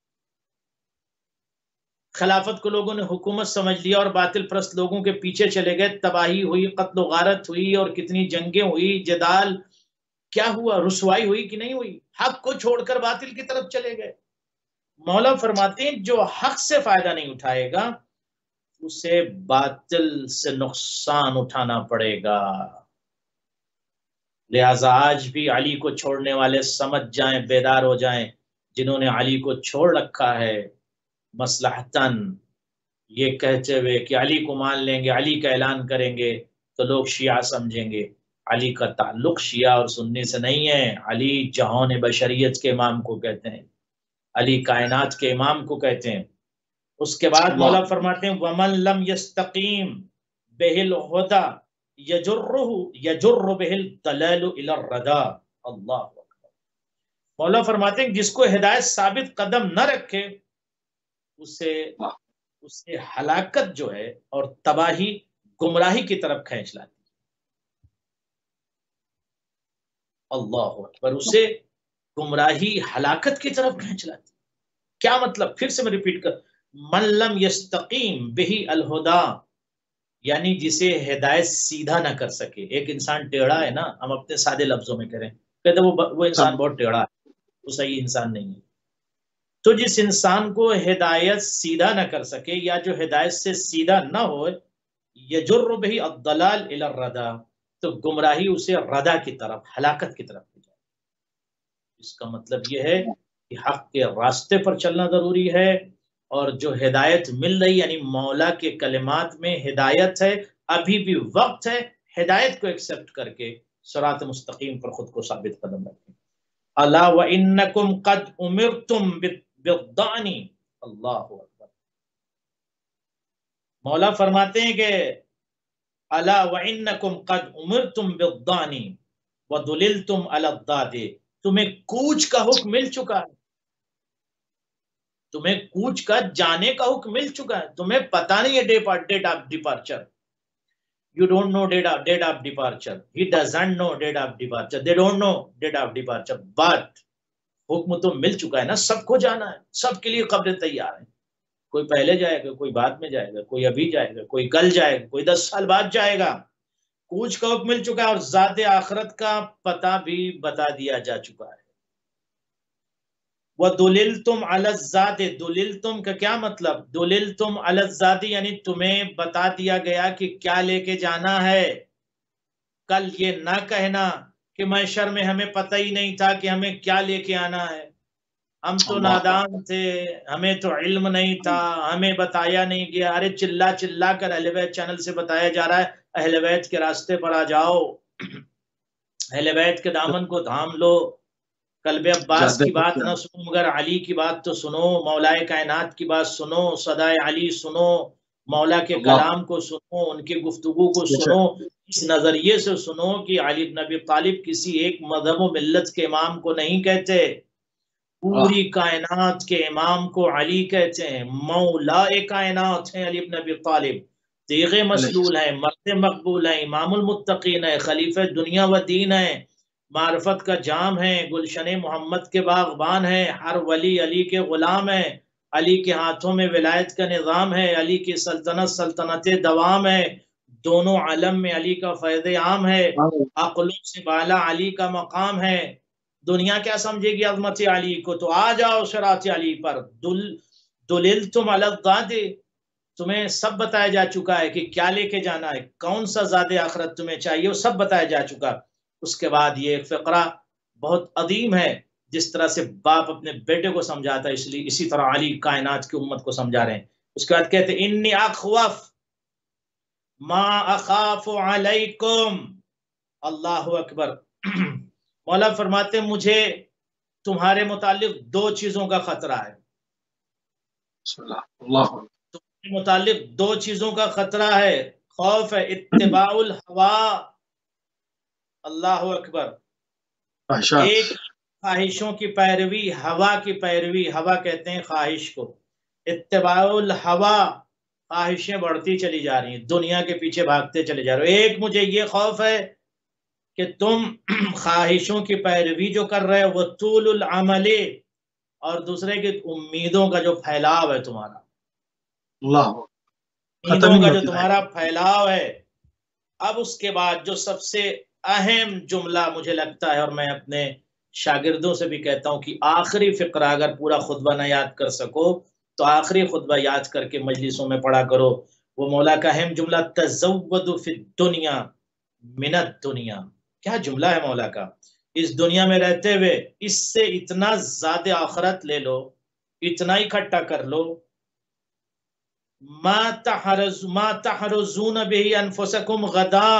خلافت کو لوگوں نے حکومت سمجھ لیا اور باطل پرست لوگوں کے پیچھے چلے گئے، تباہی ہوئی، قتل و غارت ہوئی اور کتنی جنگیں ہوئی، جدال کیا ہوا، رسوائی ہوئی کہ نہیں ہوئی؟ حق کو چھوڑ کر باطل کی طرف چلے گئے۔ مولا فرماتے ہیں جو حق سے فائدہ نہیں اٹھائے گا اسے باطل سے نقصان اٹھانا پڑے گا۔ لہذا آج بھی علی کو چھوڑنے والے سمجھ جائیں، بیدار ہو جائیں، جنہوں نے علی کو چھوڑ رکھا ہے مصلحتاً، یہ کہتے ہوئے کہ علی کو مان لیں گے، علی کا اعلان کریں گے تو لوگ شیعہ سمجھیں گے۔ علی کا تعلق شیعہ اور سنی سے نہیں ہے، علی جہان بشریت کے امام کو کہتے ہیں، علی کائنات کے امام کو کہتے ہیں۔ اس کے بعد مولا فرماتے ہیں وَمَن لَمْ يَسْتَقِيمْ بِهِ الْهُدَى يَجُرُّهُ يَجُرُّ بِهِ الضَّلَالُ إِلَى الرَّدَى، اللہ اکبر۔ مولا فرماتے ہیں جس کو ہدایت ثابت قدم نہ رکھے اسے اسے ہلاکت جو ہے اور تباہی، گمراہی کی طرف کھینچ لاتی ہے۔ اللہ اکبر، اسے گمراہی، ہلاکت کی طرف کھینچ لاتی ہے۔ کیا مطلب؟ پھر سے میں ریپیٹ کر، من لم یستقیم بہی الہدا، یعنی جسے ہدایت سیدھا نہ کر سکے۔ ایک انسان ٹیڑھا ہے نا، ہم اپنے سادے لفظوں میں کریں، کہتے وہ وہ انسان بہت ٹیڑھا ہے، وہ صحیح انسان نہیں ہے۔ تو جس انسان کو ہدایت سیدھا نہ کر سکے یا جو ہدایت سے سیدھا نہ ہو، یجر بہ الضلال الی الردى، تو گمراہی اسے ردا کی طرف، ہلاکت کی طرف لے جائے۔ اس کا مطلب یہ ہے کہ حق کے راستے پر چلنا ضروری ہے، اور جو ہدایت مل رہی یعنی مولا کے کلمات میں ہدایت ہے، ابھی بھی وقت ہے ہدایت کو ایکسپٹ کر کے صراط مستقیم پر خود کو ثابت قدم رکھیں۔ الا وانکم قد امرتم بالضعن، اللہ اکبر۔ مولا فرماتے ہیں کہ الا وانکم قد امرتم بالضعن وذللتم علی الضاد، تمہیں کوچ کا حکم مل چکا ہے، تمہیں کوچ کا جانے کا حکم مل چکا ہے، تمہیں پتہ نہیں ہے date of departure, you don't know date of, date of departure, he doesn't know date of departure, they don't know date of departure, but حکم تو مل چکا ہے نا، سب کو جانا ہے، سب کے لیے قبر تیار ہے، کوئی پہلے جائے گا، کوئی بعد میں جائے گا، کوئی ابھی جائے گا، کوئی کل جائے گا، کوئی دس سال بعد جائے گا، کوچ کا حکم مل چکا ہے، اور ذات آخرت کا پتہ بھی بتا دیا جا چکا ہے۔ وَدُلِلْتُمْ عَلَى الزَّادِ، دُلِلْتُمْ کا کیا مطلب؟ دُلِلْتُمْ عَلَى الزَّادِ یعنی تمہیں بتا دیا گیا کہ کیا لے کے جانا ہے، کل یہ نہ کہنا کہ محشر میں ہمیں پتہ ہی نہیں تھا کہ ہمیں کیا لے کے آنا ہے، ہم تو نادان تھے، ہمیں تو علم نہیں تھا، ہمیں بتایا نہیں گیا، ارے چلا چلا کر اہل بیت چینل سے بتایا جا رہا ہے اہل بیت کے راستے پر آ جاؤ، اہل بیت کے دامن کو تھام لو، قلب عباس کی بات نہ سنو مگر علی کی بات تو سنو، مولا کائنات کی بات سنو، صدائے علی سنو، مولا کے کلام کو سنو، ان کی گفتگو کو سنو، اس نظریے سے سنو کہ علی بن ابی طالب کسی ایک مذہب و ملت کے امام کو نہیں کہتے، پوری کائنات کے امام کو علی کہتے ہیں، مولا کائنات ہیں علی بن ابی طالب، تیغ مسلول ہیں، مرد مقبول ہیں، امام المتقین ہیں، خلیفہ دنیا و دین ہیں، معرفت کا جام ہے، گلشن محمد کے باغبان ہیں، ہر ولی علی کے غلام ہیں، علی کے ہاتھوں میں ولایت کا نظام ہے، علی کی سلطنت سلطنت دوام ہے، دونوں عالم میں علی کا فیض عام ہے، عقلوں سے بالا علی کا مقام ہے، دنیا کیا سمجھے گی عظمت علی کو؟ تو آ جاؤ صراط علی پر، دل دللتم علی الضاد، تمہیں سب بتایا جا چکا ہے کہ کیا لے کے جانا ہے، کون سا زاد آخرت تمہیں چاہیے، وہ سب بتایا جا چکا۔ اس کے بعد یہ ایک فقرہ بہت عظیم ہے، جس طرح سے باپ اپنے بیٹے کو سمجھاتا ہے، اس لیے اسی طرح علی کائنات کی امت کو سمجھا رہے ہیں۔ اس کے بعد کہتے ہیں انی اخوف ما اخاف علیکم، اللہ اکبر۔ مولا فرماتے ہیں مجھے تمہارے متعلق دو چیزوں کا خطرہ ہے، تمہارے متعلق دو چیزوں کا خطرہ ہے، خوف ہے اتباع الہوا، اللہ اکبر، ایک خواہشوں کی پیروی، ہوا کی پیروی، ہوا کہتے ہیں خواہش کو، اتباع الہوا، خواہشیں بڑھتی چلی جا رہی ہیں، دنیا کے پیچھے بھاگتے چلے جا رہے ہو، ایک مجھے یہ خوف ہے کہ تم خواہشوں کی پیروی جو کر رہے ہو وہ طول العمل، اور دوسرے کی امیدوں کا جو پھیلاؤ ہے تمہارا، اللہ امیدوں کا جو تمہارا پھیلاؤ ہے۔ اب اس کے بعد جو سب سے اہم جملہ مجھے لگتا ہے، اور میں اپنے شاگردوں سے بھی کہتا ہوں کہ آخری فقرہ اگر پورا خطبہ نہ یاد کر سکو تو آخری خطبہ یاد کر کے مجلسوں میں پڑھا کرو، وہ مولا کا اہم جملہ تزودوا فی الدنیا من الدنیا، کیا جملہ ہے مولا کا، اس دنیا میں رہتے ہوئے اس سے اتنا زیادہ آخرت لے لو، اتنا اکٹھا کر لو، ما تحرز ما تحرزون به انفسکم غدا،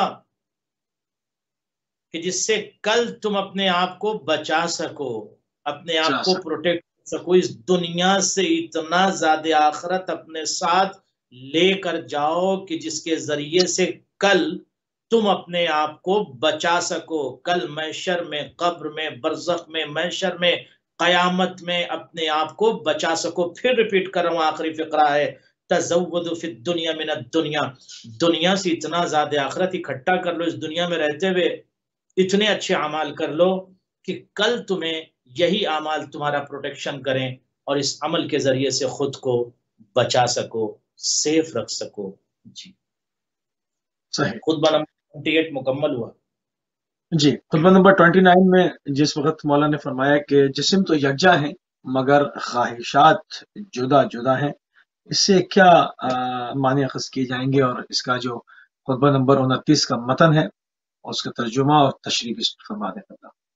کہ جس سے کل تم اپنے آپ کو بچا سکو، اپنے آپ کو پروٹیکٹ کر سکو، اس دنیا سے اتنا زیادہ آخرت اپنے ساتھ لے کر جاؤ کہ جس کے ذریعے سے کل تم اپنے آپ کو بچا سکو، کل محشر میں، قبر میں، برزخ میں، محشر میں، قیامت میں اپنے آپ کو بچا سکو۔ پھر ریپیٹ کر رہا ہوں، آخری فقرہ ہے تزودوا فی الدنیا من الدنیا، دنیا سے اتنا زیادہ آخرت اکٹھا کر لو، اس دنیا میں رہتے ہوئے اتنے اچھے اعمال کر لو کہ کل تمہیں یہی اعمال تمہارا پروٹیکشن کریں اور اس عمل کے ذریعے سے خود کو بچا سکو، سیف رکھ سکو۔ جی صحیح، خطبہ نمبر اٹھائیس مکمل ہوا۔ جی خطبہ نمبر اٹھائیس میں جس وقت مولا نے فرمایا کہ جسم تو یکجا ہیں مگر خواہشات جدا جدا ہیں، اس سے کیا معنی اخذ کیے جائیں گے، اور اس کا جو خطبہ نمبر انتیس کا متن ہے اس کا ترجمہ اور تشریح بھی فرما دیں۔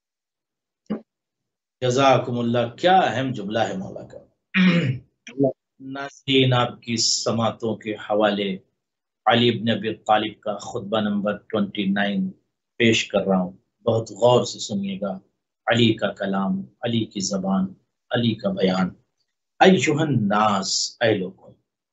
جزاکم اللہ، کیا اہم جملہ ہے مولا کا۔ ناظرین، آپ کی سماعتوں کے حوالے علی بن ابی طالب کا خطبہ نمبر انیس پیش کر رہا ہوں، بہت غور سے سنیے گا، علی کا کلام، علی کی زبان، علی کا بیان۔ ایھا الناس، اے لوگوں،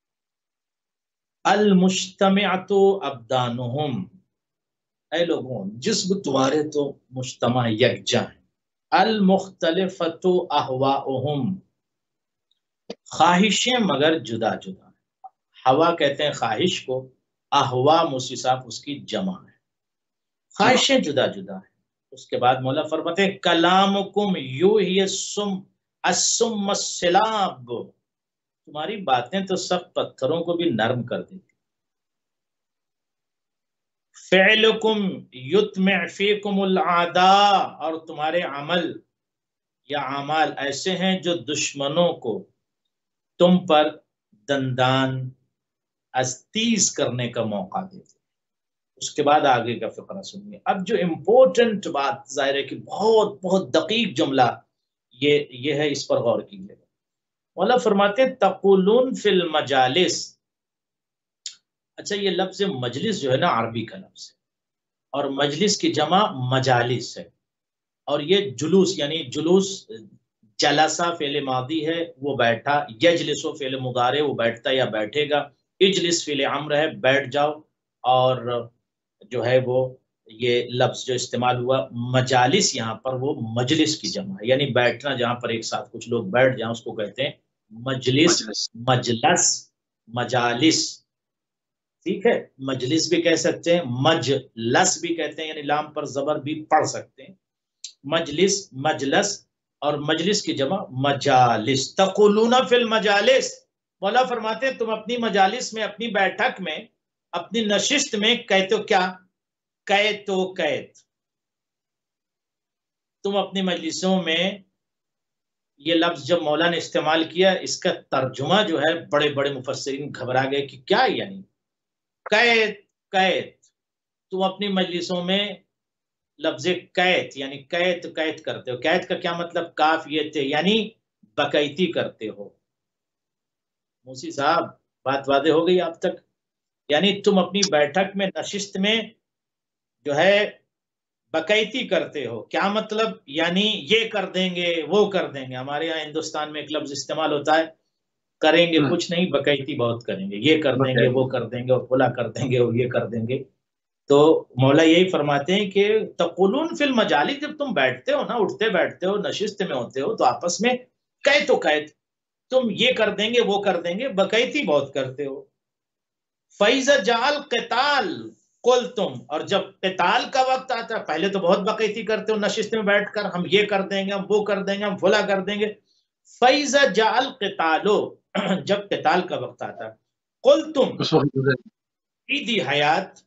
المجتمعۃ ابدانہم، اے لوگوں جسم تمہارے تو مجتمع یکجا ہیں، المختلفۃ اہواؤہم، خواہشیں مگر جدا جدا ہیں۔ ہوا کہتے ہیں خواہش کو، اہوا موسی صاحب اس کی جمع ہے، خواہشیں جدا جدا ہیں۔ اس کے بعد مولا فرماتے ہیں کلامکم یوحی السم السم السلاب، تمہاری باتیں تو سب پتھروں کو بھی نرم کر دیتی۔ فعلکم یطمع فیکم الاعداء، اور تمہارے عمل یا اعمال ایسے ہیں جو دشمنوں کو تم پر دندان استیز کرنے کا موقع دیتے۔ اس کے بعد آگے کا فقرہ سنیے۔ اب جو امپورٹنٹ بات ظاہر ہے کہ بہت بہت دقیق جملہ یہ یہ ہے، اس پر غور کیجیے گا۔ مولا فرماتے ہیں تقولون فی المجالس، اچھا یہ لفظ مجلس جو ہے نا عربی کا لفظ ہے، اور مجلس کی جمع مجالس ہے، اور یہ جلوس یعنی جلوس، جلسہ فعل ماضی ہے وہ بیٹھا، یجلسو فعل مضارع وہ بیٹھتا یا بیٹھے گا، اجلس فعل امر ہے بیٹھ جاؤ، اور جو ہے وہ یہ لفظ جو استعمال ہوا مجالس یہاں پر وہ مجلس کی جمع ہے، یعنی بیٹھنا، جہاں پر ایک ساتھ کچھ لوگ بیٹھ جائیں اس کو کہتے ہیں مجلس، مجلس، مجالس، ٹھیک ہے۔ مجلس بھی کہہ سکتے ہیں، مجلس بھی کہتے ہیں، یعنی لام پر زبر بھی پڑھ سکتے ہیں، مجلس، مجلس، اور مجلس کی جمع مجالس۔ تقولون فی المجالس، مولا فرماتے ہیں تم اپنی مجالس میں، اپنی بیٹھک میں، اپنی نشست میں کہتے ہو کیا؟ قیت و قیت، تم اپنی مجلسوں میں، یہ لفظ جب مولا نے استعمال کیا اس کا ترجمہ جو ہے بڑے بڑے مفسرین گھبرا گئے کہ کیا یعنی قیت قیت، تم اپنی مجلسوں میں لفظ قیت یعنی قیت قیت کرتے ہو۔ قیت کا کیا مطلب؟ کاف یہ تھے یعنی بقیتی کرتے ہو۔ موسی صاحب بات واضح ہو گئی آپ تک؟ یعنی تم اپنی بیٹھک میں، نشست میں جو ہے بقیتی کرتے ہو۔ کیا مطلب؟ یعنی یہ کر دیں گے، وہ کر دیں گے۔ ہمارے یہاں ہندوستان میں ایک لفظ استعمال ہوتا ہے، کریں گے کچھ نہیں، بقیتی بہت کریں گے، یہ کر دیں گے، وہ کر دیں گے، اور فلا کر دیں گے، اور یہ کر دیں گے۔ تو مولا یہی فرماتے ہیں کہ تقولون فی المجالس، جب تم بیٹھتے ہو نا، اٹھتے بیٹھتے ہو، نشست میں ہوتے ہو، تو آپس میں قیت و قیت، تم یہ کر دیں گے، وہ کر دیں گے، بقیتی بہت کرتے ہو۔ فَإِذَا جَاءَ الْقِتَالُ قُلْتُمْ، اور جب قتال کا وقت آتا ہے، پہلے تو بہت بقیتی کرتے ہو نشست میں بیٹھ کر، ہم یہ کر دیں گے، ہم وہ کر دیں گے، ہم فلا کر دیں گے۔ فَإِذَا جَاءَ الْقِتَالُ، جب قتال کا وقت آتا ہے، قُلْتُمْ، عیدی حیات،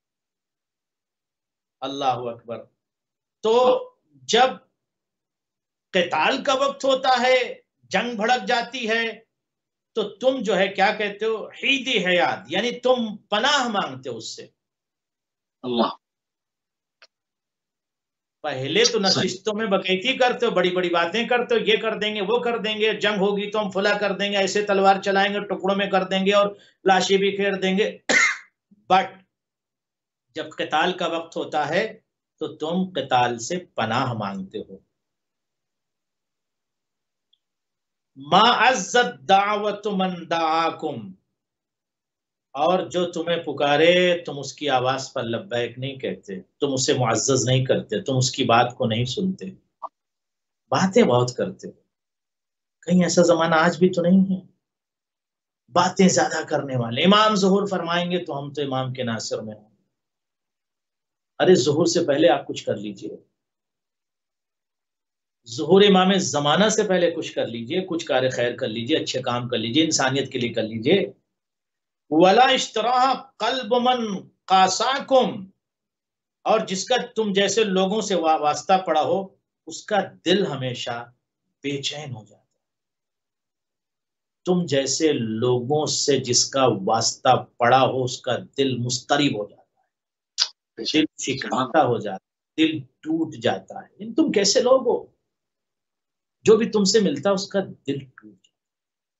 اللہ اکبر، تو جب قتال کا وقت ہوتا ہے، جنگ بھڑک جاتی ہے، تو تم جو ہے کیا کہتے ہو؟ عیدی حیات، یعنی تم پناہ مانگتے ہو اس سے۔ اللہ، پہلے تو نشستوں میں بقیتی کرتے ہو، بڑی بڑی باتیں کرتے ہو، یہ کر دیں گے، وہ کر دیں گے، جنگ ہوگی تو ہم فلا کر دیں گے، ایسے تلوار چلائیں گے، ٹکڑوں میں کر دیں گے، اور لاشیں بھی پھیر دیں گے۔ بٹ جب قتال کا وقت ہوتا ہے تو تم قتال سے پناہ مانگتے ہو۔ ما عزت دعوت من دعاکم، اور جو تمہیں پکارے تم اس کی آواز پر لبیک نہیں کہتے، تم اسے معزز نہیں کرتے، تم اس کی بات کو نہیں سنتے، باتیں بہت کرتے ہو۔ کہیں ایسا زمانہ آج بھی تو نہیں ہے باتیں زیادہ کرنے والے؟ امام ظہور فرمائیں گے تو ہم تو امام کے ناصر میں ہوں۔ ارے ظہور سے پہلے آپ کچھ کر لیجئے، ظہور امام زمانہ سے پہلے کچھ کر لیجئے، کچھ کار خیر کر لیجئے، اچھے کام کر لیجئے، انسانیت کے لیے کر لیجئے۔ وَلَا اشْتَرَاهَا قَلْبُ مَنْ قَاسَاكُمْ، اور جس کا تم جیسے لوگوں سے واسطہ پڑا ہو اس کا دل ہمیشہ بے چین ہو جاتا ہے۔ تم جیسے لوگوں سے جس کا واسطہ پڑا ہو اس کا دل مضطرب ہو جاتا ہے، دل شکستہ ہو جاتا ہے، دل ٹوٹ جاتا ہے۔ تم کیسے لوگ ہو؟ جو بھی تم سے ملتا اس کا دل ٹوٹ جاتا ہے۔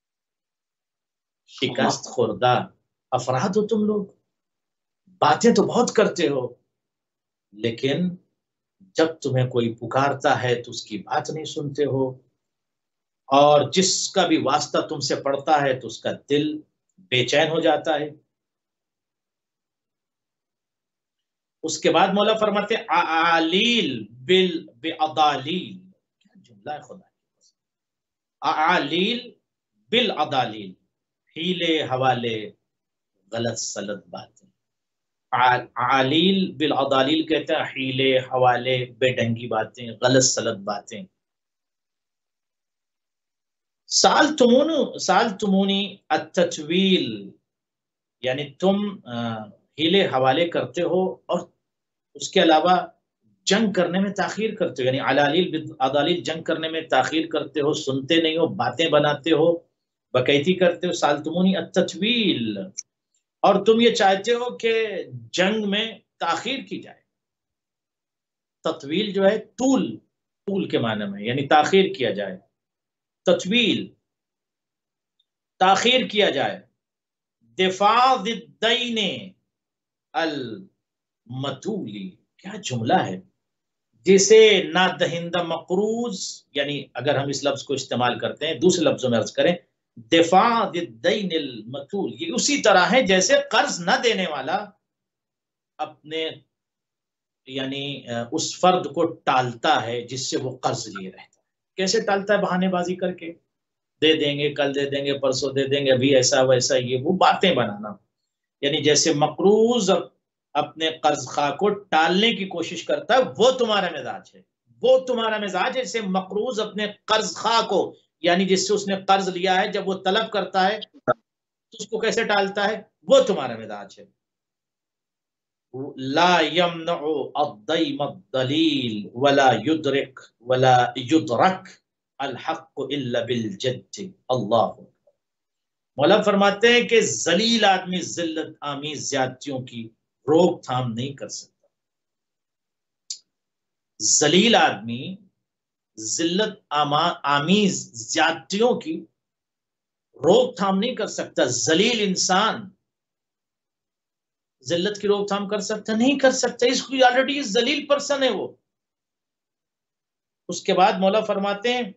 شکست خوردہ افراد ہو تم لوگ، باتیں تو بہت کرتے ہو لیکن جب تمہیں کوئی پکارتا ہے تو اس کی بات نہیں سنتے ہو، اور جس کا بھی واسطہ تم سے پڑتا ہے تو اس کا دل بے چین ہو جاتا ہے۔ اس کے بعد مولا فرماتے ہیں اعالیل بال بعدالیل، کیا جملہ ہے خدا کی، اعالیل بالعدالیل، ہیلے حوالے غلط سلط باتیں۔ اعالیل بالعدالیل کہتے ہیں ہیلے حوالے بے ڈنگی باتیں، غلط سلط باتیں۔ سالتمون سالتمونی التطویل، یعنی تم ہیلے حوالے کرتے ہو اور اس کے علاوہ جنگ کرنے میں تاخیر کرتے ہو، یعنی علالیل بالعدالیل، جنگ کرنے میں تاخیر کرتے ہو، سنتے نہیں ہو، باتیں بناتے ہو، بقیتی کرتے ہو۔ سالتمونی التطویل، اور تم یہ چاہتے ہو کہ جنگ میں تاخیر کی جائے۔ تطویل جو ہے طول، طول کے معنی میں، یعنی تاخیر کیا جائے، تطویل تاخیر کیا جائے۔ دفاع الدین المطولی، کیا جملہ ہے، جسے نہ دہندہ مقروض، یعنی اگر ہم اس لفظ کو استعمال کرتے ہیں دوسرے لفظوں میں عرض کریں، دفاع الدین المطول، یہ اسی طرح ہے جیسے قرض نہ دینے والا اپنے یعنی اس فرد کو ٹالتا ہے جس سے وہ قرض لیے رہتا ہے۔ کیسے ٹالتا ہے؟ بہانے بازی کر کے، دے دیں گے، کل دے دیں گے، پرسوں دے دیں گے، ابھی ایسا ویسا، یہ وہ باتیں بنانا، یعنی جیسے مقروض اپنے قرض خواہ کو ٹالنے کی کوشش کرتا ہے، وہ تمہارا مزاج ہے، وہ تمہارا مزاج ہے جیسے مقروض اپنے قرض خواہ کو، یعنی جس سے اس نے قرض لیا ہے، جب وہ طلب کرتا ہے تو اس کو کیسے ٹالتا ہے، وہ تمہارا مزاج ہے۔ لا يمنع الضیم الدلیل ولا يدرک ولا يدرک الحق الا بالجد۔ اللہ مولا فرماتے ہیں کہ ذلیل آدمی ذلت آمیز زیادتیوں کی روک تھام نہیں کر سکتا۔ ذلیل آدمی ذلت آمیز زیادتیوں کی روک تھام نہیں کر سکتا۔ ذلیل انسان ذلت کی روک تھام کر سکتا نہیں کر سکتا، اس کو آلریڈی ذلیل پرسن ہے وہ۔ اس کے بعد مولا فرماتے ہیں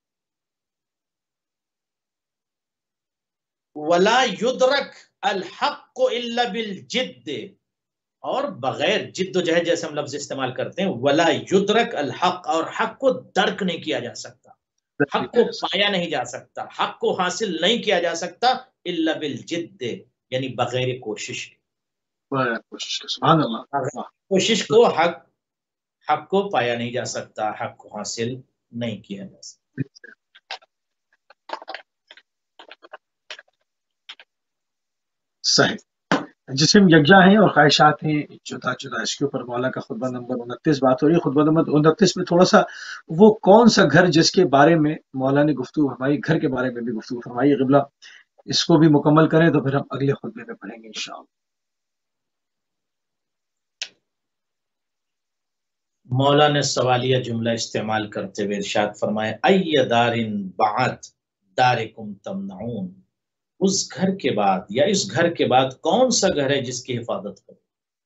ولا يدرک الحق الا بالجد، اور بغیر جد و جہد، جیسے ہم لفظ استعمال کرتے ہیں، ولا يدرک الحق، اور حق کو درک نہیں کیا جا سکتا، حق کو پایا نہیں جا سکتا، حق کو حاصل نہیں کیا جا سکتا الا بالجد، یعنی بغیر کوشش کے، سبحان اللہ، کوشش کو حق حق کو پایا نہیں جا سکتا، حق کو حاصل نہیں کیا جا سکتا۔ صحیح، جسم یکجا ہیں اور خواہشات ہیں جدا جدا، اس کے اوپر مولا کا خطبہ نمبر انتیس بات ہو رہی ہے۔ خطبہ نمبر انتیس میں تھوڑا سا وہ کون سا گھر جس کے بارے میں مولا نے گفتگو فرمائی، گھر کے بارے میں بھی گفتگو فرمائی، قبلہ اس کو بھی مکمل کریں تو پھر ہم اگلے خطبے میں پڑھیں گے انشاءاللہ۔ مولا نے سوالیہ جملہ استعمال کرتے ہوئے ارشاد فرمایا ای دار بعد دارکم تمنعون، اس گھر کے بعد یا اس گھر کے بعد کون سا گھر ہے جس کی حفاظت کرو،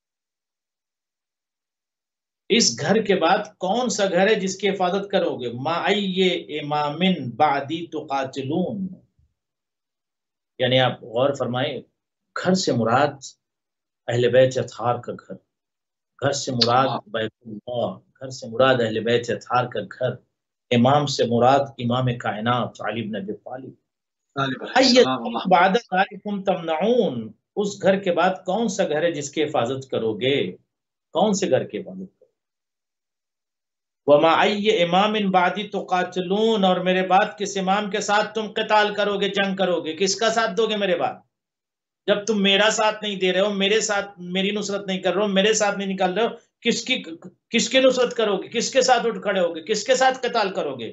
اس گھر کے بعد کون سا گھر ہے جس کی حفاظت کرو گے۔ ما ای امام بعدی تقاتلون، یعنی آپ غور فرمائیں، گھر سے مراد اہل بیت اطہار کا گھر، گھر سے مراد بیت اللہ، گھر سے مراد اہل بیت اطہار کا گھر، امام سے مراد امام کائنات علی بن ابی طالب۔ بعد ذالکم تمنعون، اس گھر کے بعد کون سا گھر ہے جس کی حفاظت کرو گے، کون سے گھر کی حفاظت کرو گے۔ وما ای امام بعدی تقاتلون، اور میرے بعد کس امام کے ساتھ تم قتال کرو گے، جنگ کرو گے، کس کا ساتھ دو گے میرے بعد، جب تم میرا ساتھ نہیں دے رہے ہو، میرے ساتھ میری نصرت نہیں کر رہے ہو، میرے ساتھ نہیں نکال رہے ہو، کس کی کس کی نصرت کرو گے، کس کے ساتھ اٹھ کھڑے ہوگے، کس کے ساتھ قتال کرو گے۔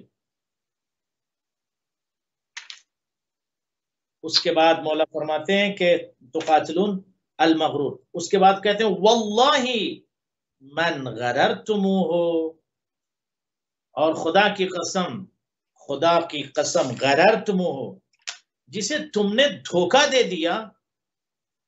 اس کے بعد مولا فرماتے ہیں کہ تقاتلون المغرور، اس کے بعد کہتے ہیں واللہ من غررتموہ، اور خدا کی قسم، خدا کی قسم، غررتموہ، جسے تم نے دھوکہ دے دیا،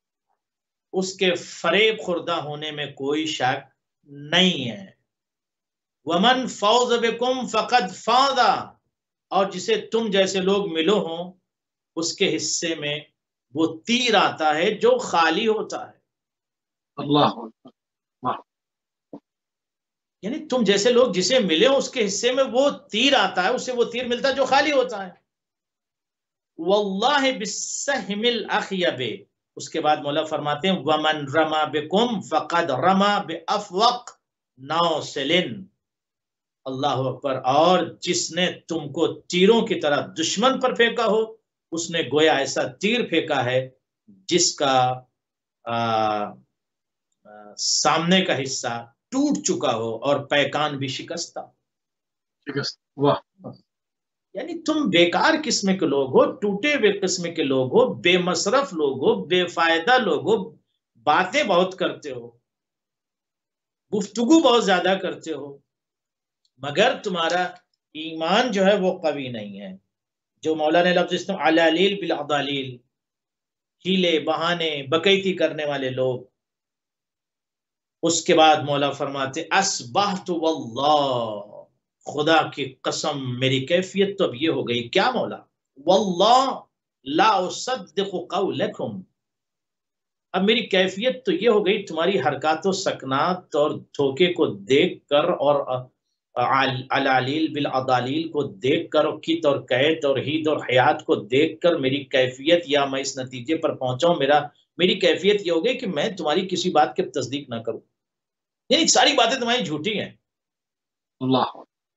اس کے فریب خوردہ ہونے میں کوئی شک نہیں ہے۔ ومن فوز بکم فقد فاضا، اور جسے تم جیسے لوگ ملو ہوں اس کے حصے میں وہ تیر آتا ہے جو خالی ہوتا ہے. اللہ اکبر. یعنی تم جیسے لوگ جسے ملے ہو اس کے حصے میں وہ تیر آتا ہے، اسے وہ تیر ملتا ہے جو خالی ہوتا ہے. واللہ بالسہم الاخیب، اس کے بعد مولا فرماتے ہیں ومن رما بکم فقد رما بافوق ناصل. اللہ اکبر. اور جس نے تم کو تیروں کی طرح دشمن پر پھینکا ہو اس نے گویا ایسا تیر پھینکا ہے جس کا آ, آ, سامنے کا حصہ ٹوٹ چکا ہو اور پیکان بھی شکستہ. شکست. واہ. یعنی تم بیکار قسم کے لوگ ہو، ٹوٹے ہوئے قسم کے لوگ ہو، بے مصرف لوگ ہو، بے فائدہ لوگ ہو، باتیں بہت کرتے ہو، گفتگو بہت زیادہ کرتے ہو، مگر تمہارا ایمان جو ہے وہ قوی نہیں ہے. جو مولا نے لفظ استعمال علالیل بالعضالیل، ہیلے بہانے بکیتی کرنے والے لوگ. اس کے بعد مولا فرماتے اصبحت واللہ، خدا کی قسم میری کیفیت تو اب یہ ہو گئی. کیا مولا؟ واللہ لا اصدق قولکم، اب میری کیفیت تو یہ ہو گئی تمہاری حرکات و سکنات اور دھوکے کو دیکھ کر اور علالیل بالعضالیل کو دیکھ کر اور کت اور قید اور ہید اور حیات کو دیکھ کر میری کیفیت، یا میں اس نتیجے پر پہنچا ہوں، میرا میری کیفیت یہ ہو گئی کہ میں تمہاری کسی بات کی تصدیق نہ کروں. یعنی ساری باتیں تمہاری جھوٹی ہیں. اللہ.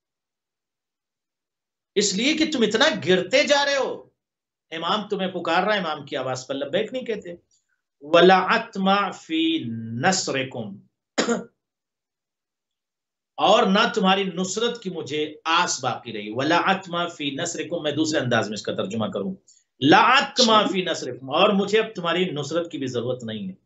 اس لیے کہ تم اتنا گرتے جا رہے ہو. امام تمہیں پکار رہا ہے، امام کی آواز پر لبیک نہیں کہتے. وَلَا أَطْمَعْ فِي نَصْرِكُمْ، اور نہ تمہاری نصرت کی مجھے آس باقی رہی. وَلَا أَطْمَعْ فِي نَصْرِكُمْ، میں دوسرے انداز میں اس کا ترجمہ کروں، لَا أَطْمَعْ فِي نَصْرِكُمْ، اور مجھے اب تمہاری نصرت کی بھی ضرورت نہیں ہے.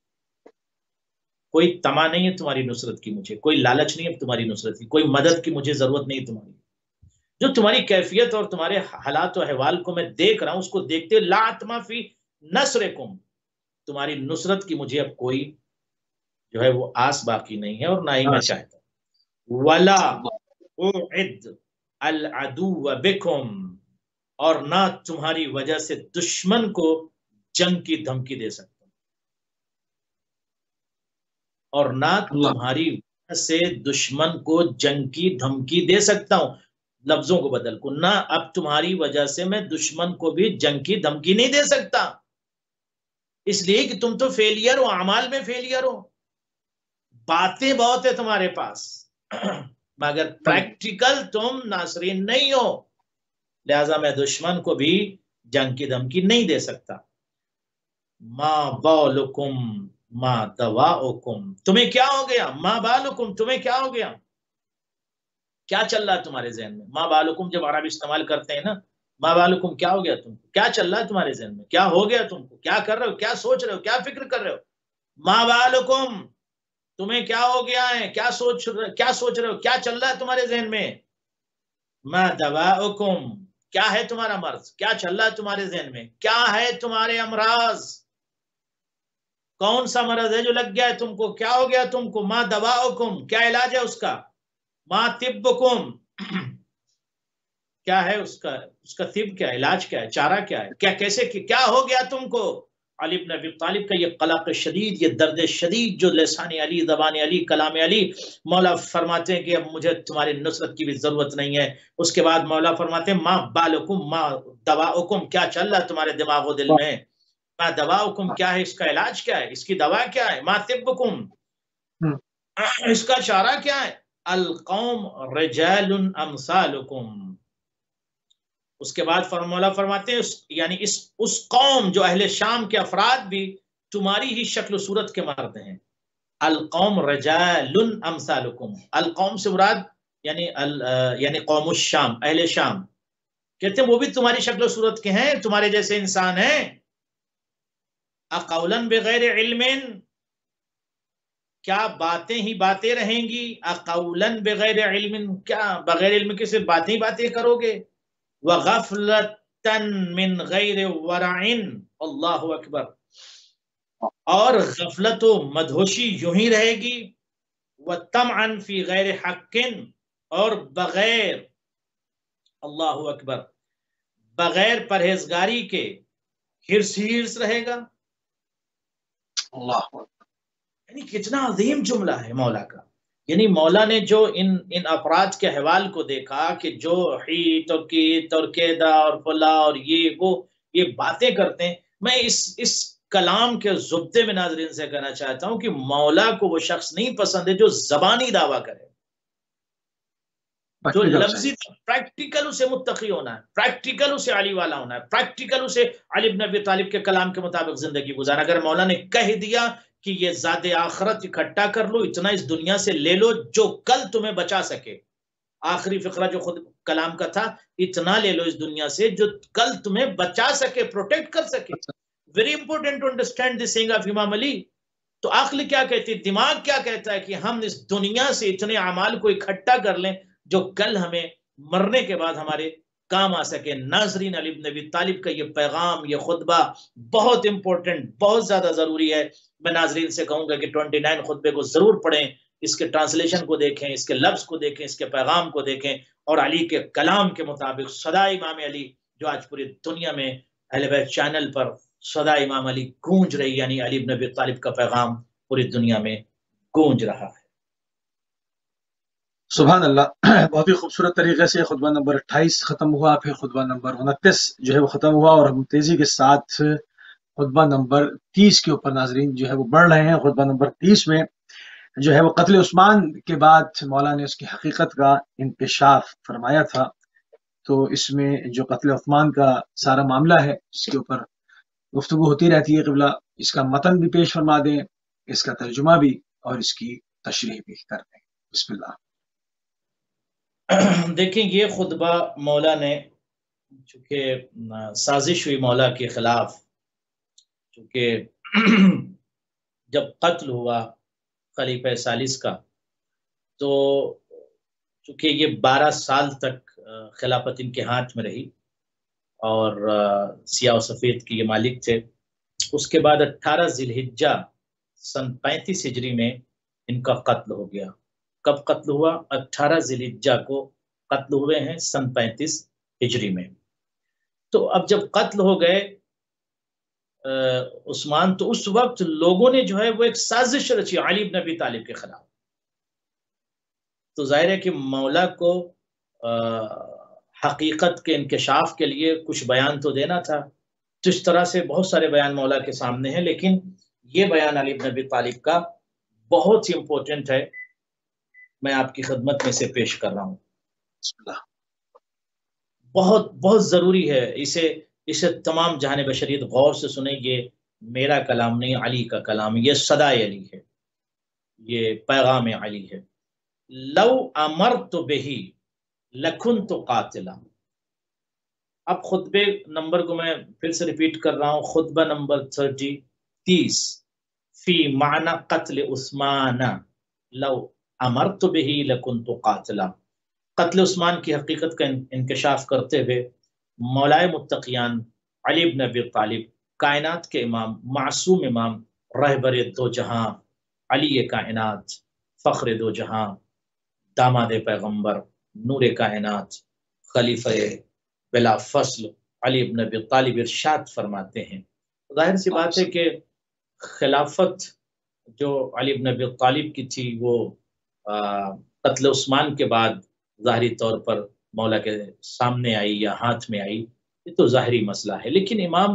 کوئی طمع نہیں ہے تمہاری نصرت کی، مجھے کوئی لالچ نہیں ہے تمہاری نصرت کی، کوئی مدد کی مجھے ضرورت نہیں تمہاری. جو تمہاری کیفیت اور تمہارے حالات و احوال کو میں دیکھ رہا ہوں، اس کو دیکھتے لا اطمع فی نصرکم، تمہاری نصرت کی مجھے اب کوئی جو ہے وہ آس باقی نہیں ہے اور نہ ہی میں چاہتا. ولا اعد العدو بکم، اور نہ تمہاری وجہ سے دشمن کو جنگ کی دھمکی دے سکتا ہوں، اور نہ تمہاری وجہ سے دشمن کو جنگ کی دھمکی دے سکتا ہوں. لفظوں کو بدل کو، نہ اب تمہاری وجہ سے میں دشمن کو بھی جنگ کی دھمکی نہیں دے سکتا، اس لیے کہ تم تو فیلئر ہو، اعمال میں فیلئر ہو، باتیں بہت ہے تمہارے پاس مگر پریکٹیکل تم ناصرین نہیں ہو، لہذا میں دشمن کو بھی جنگ کی دھمکی نہیں دے سکتا. ما بالکم ما دواؤکم، تمہیں کیا ہو گیا؟ ما بالکم، تمہیں کیا ہو گیا؟ کیا چل رہا ہے تمہارے ذہن میں؟ ما بالکم جب عرب استعمال کرتے ہیں نا، ما بالکم کیا ہو گیا تم کو، کیا چل رہا ہے تمہارے ذہن میں، کیا ہو گیا تم کو، کیا کر رہے ہو، کیا سوچ رہے ہو، کیا فکر کر رہے ہو. ما بالکم، تمہیں کیا ہو گیا ہے، کیا سوچ کیا سوچ رہے ہو، کیا چل رہا ہے تمہارے ذہن میں. ما دواؤکم، کیا ہے تمہارا مرض، کیا چل رہا ہے تمہارے ذہن میں، کیا ہے تمہارے امراض، کون سا مرض ہے جو لگ گیا ہے تم کو، کیا ہو گیا تم کو. ما دواؤکم، کیا علاج ہے اس کا. ما طبکم، کیا ہے اس کا اس کا طب کیا ہے، علاج کیا ہے، چارہ کیا ہے، کیا کیسے کیا ہو گیا تم کو. علی بن ابی طالب کا یہ قلق شدید، یہ درد شدید جو لسان علی، زبان علی، کلام علی، مولا فرماتے ہیں کہ اب مجھے تمہاری نصرت کی بھی ضرورت نہیں ہے. اس کے بعد مولا فرماتے ہیں ما بالکم ما دواؤکم، کیا چل رہا ہے تمہارے دماغ و دل میں. ما دواؤکم، کیا ہے اس کا علاج، کیا ہے اس کی دوا، کیا ہے. ما طبکم، اس کا چارہ کیا ہے. القوم رجال امثالکم، اس کے بعد مولا فرماتے ہیں یعنی اس اس قوم جو اہل شام کے افراد بھی تمہاری ہی شکل و صورت کے مرد ہیں. القوم رجال امثالکم، القوم سے مراد یعنی یعنی قوم الشام، اہل شام، کہتے ہیں وہ بھی تمہاری شکل و صورت کے ہیں، تمہارے جیسے انسان ہیں. اقولا بغیر علم، کیا باتیں ہی باتیں رہیں گی. اقولا بغیر علم، کیا بغیر علم کے صرف باتیں ہی باتیں کرو گے. وغفلتا من غیر ورع، اللہ اکبر، اور غفلت و مدہوشی یوں ہی رہے گی. وَطَمْعًا فِي غَيْرِ حَقٍّ، اور بغیر، اللہ اکبر، بغیر پرہیزگاری کے ہرس ہی ہرس رہے گا. اللہ یعنی کتنا عظیم جملہ ہے مولا کا. یعنی مولا نے جو ان ان افراد کے احوال کو دیکھا کہ جو حیت اور کیت اور قیدا اور فلا اور یہ وہ یہ باتیں کرتے ہیں. میں اس اس کلام کے زبدے میں ناظرین سے کہنا چاہتا ہوں کہ مولا کو وہ شخص نہیں پسند ہے جو زبانی دعویٰ کرے، جو لفظی پریکٹیکل اسے متقی ہونا ہے، پریکٹیکل اسے علی والا ہونا ہے، پریکٹیکل اسے علی بن ابی طالب کے کلام کے مطابق زندگی گزارا. اگر مولا نے کہہ دیا کہ یہ زاد آخرت اکٹھا کر لو، اتنا اس دنیا سے لے لو جو کل تمہیں بچا سکے، آخری فقرہ جو خود کلام کا تھا، اتنا لے لو اس دنیا سے جو کل تمہیں بچا سکے، پروٹیکٹ کر سکے. Very important to understand this saying of Imam Ali. تو عقل کیا کہتی ہے، دماغ کیا کہتا ہے کہ ہم اس دنیا سے اتنے اعمال کو اکٹھا کر لیں جو کل ہمیں مرنے کے بعد ہمارے کام آ سکے. ناظرین، علی بن ابی طالب کا یہ پیغام، یہ خطبہ بہت امپورٹنٹ، بہت زیادہ ضروری ہے. میں ناظرین سے کہوں گا کہ ٹوئنٹی نائن خطبے کو ضرور پڑھیں، اس کے ٹرانسلیشن کو دیکھیں، اس کے لفظ کو دیکھیں، اس کے پیغام کو دیکھیں، اور علی کے کلام کے مطابق صدا امام علی جو آج پوری دنیا میں اہل بیت چینل پر صدا امام علی گونج رہی، یعنی علی بن ابی طالب کا پیغام پوری دنیا میں گونج رہا ہے. سبحان اللہ. بہت ہی خوبصورت طریقے سے خطبہ نمبر اٹھائیس ختم ہوا، پھر خطبہ نمبر انتیس جو ہے وہ ختم ہوا، اور ہم تیزی کے ساتھ خطبہ نمبر تیس کے اوپر ناظرین جو ہے وہ بڑھ رہے ہیں. خطبہ نمبر تیس میں جو ہے وہ قتل عثمان کے بعد مولا نے اس کی حقیقت کا انکشاف فرمایا تھا. تو اس میں جو قتل عثمان کا سارا معاملہ ہے اس کے اوپر گفتگو ہوتی رہتی ہے. قبلہ اس کا متن بھی پیش فرما دیں، اس کا ترجمہ بھی، اور اس کی تشریح بھی کر دیں. بسم اللہ. دیکھیں، یہ خطبہ مولا نے، چونکہ سازش ہوئی مولا کے خلاف، چونکہ جب قتل ہوا خلیفہ ثالث کا، تو چونکہ یہ بارہ سال تک خلافت ان کے ہاتھ میں رہی اور سیاہ و سفید کی یہ مالک تھے. اس کے بعد اٹھارہ ذی الحجہ سن پینتیس ہجری میں ان کا قتل ہو گیا. کب قتل ہوا؟ اٹھارہ ذی الحجہ کو قتل ہوئے ہیں سن پینتیس ہجری میں. تو اب جب قتل ہو گئے عثمان، تو اس وقت لوگوں نے جو ہے وہ ایک سازش رچی علی بن ابی طالب کے خلاف. تو ظاہر ہے کہ مولا کو حقیقت کے انکشاف کے لیے کچھ بیان تو دینا تھا. تو اس طرح سے بہت سارے بیان مولا کے سامنے ہیں، لیکن یہ بیان علی بن ابی طالب کا بہت ہی امپورٹنٹ ہے، میں آپ کی خدمت میں سے پیش کر رہا ہوں. بہت بہت ضروری ہے، اسے اسے تمام جہان بشریت غور سے سنیں. یہ میرا کلام نہیں، علی کا کلام، یہ صدائے علی ہے، یہ پیغام علی ہے. لو امرت بہی لکنت قاتلا. اب خطبے نمبر کو میں پھر سے ریپیٹ کر رہا ہوں، خطبہ نمبر تھرٹی تیس فی معنی قتل عثمان لو امرت بہی لکنت قاتلا. قتل عثمان کی حقیقت کا انکشاف کرتے ہوئے مولائے متقیان علی بن ابی طالب، کائنات کے امام، معصوم امام، رہبر دو جہاں، علی کائنات، فخر دو جہاں، داماد پیغمبر، نور کائنات، خلیفہ بلا فصل علی بن ابی طالب ارشاد فرماتے ہیں. ظاہر سی بات ہے کہ خلافت جو علی بن ابی طالب کی تھی وہ قتل عثمان کے بعد ظاہری طور پر مولا کے سامنے آئی یا ہاتھ میں آئی، یہ تو ظاہری مسئلہ ہے. لیکن امام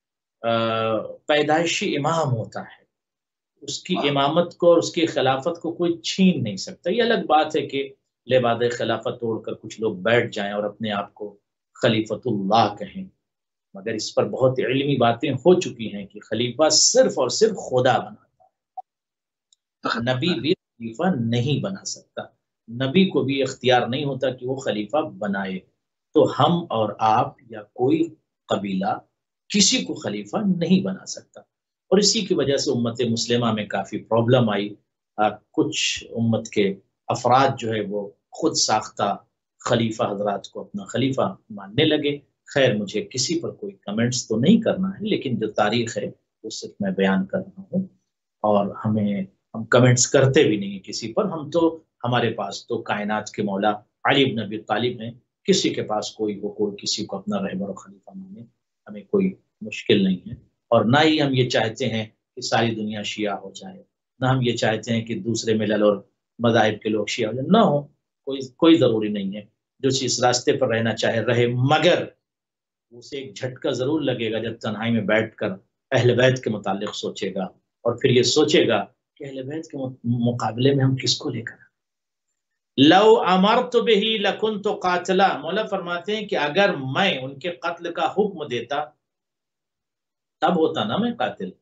پیدائشی امام ہوتا ہے، اس کی امامت کو اور اس کی خلافت کو کوئی چھین نہیں سکتا. یہ الگ بات ہے کہ لبادِ خلافت توڑ کر کچھ لوگ بیٹھ جائیں اور اپنے آپ کو خلیفۃ اللہ کہیں، مگر اس پر بہت علمی باتیں ہو چکی ہیں کہ خلیفہ صرف اور صرف خدا بناتا ہے، نبی بھی خلیفہ نہیں بنا سکتا. نبی کو بھی اختیار نہیں ہوتا کہ وہ خلیفہ بنائے. تو ہم اور آپ یا کوئی قبیلہ کسی کو خلیفہ نہیں بنا سکتا، اور اسی کی وجہ سے امت مسلمہ میں کافی پرابلم آئی. کچھ امت کے افراد جو ہے وہ خود ساختہ خلیفہ حضرات کو اپنا خلیفہ ماننے لگے. خیر، مجھے کسی پر کوئی کمنٹس تو نہیں کرنا ہے، لیکن جو تاریخ ہے وہ صرف میں بیان کر رہا ہوں، اور ہمیں ہم کمنٹس کرتے بھی نہیں کسی پر. ہم تو ہمارے پاس تو کائنات کے مولا علی بن ابی طالب ہیں. کسی کے پاس کوئی وہ کوئی کسی کو اپنا رہبر و خلیفہ مانے، ہمیں کوئی مشکل نہیں ہے. اور نہ ہی ہم یہ چاہتے ہیں کہ ساری دنیا شیعہ ہو جائے، نہ ہم یہ چاہتے ہیں کہ دوسرے ملل اور مذاہب کے لوگ شیعہ ہو جائیں. نہ ہو، کوئی کوئی ضروری نہیں ہے. جو چیز راستے پر رہنا چاہے رہے، مگر اسے ایک جھٹکا ضرور لگے گا جب تنہائی میں بیٹھ کر اہل بیت کے متعلق سوچے گا، اور پھر یہ سوچے گا کہ اہل بیت کے مقابلے میں ہم کس کو لے کر. لو امرت بہ لکنت قاتلا، مولا فرماتے ہیں کہ اگر میں ان کے قتل کا حکم دیتا تب ہوتا نا میں قاتل.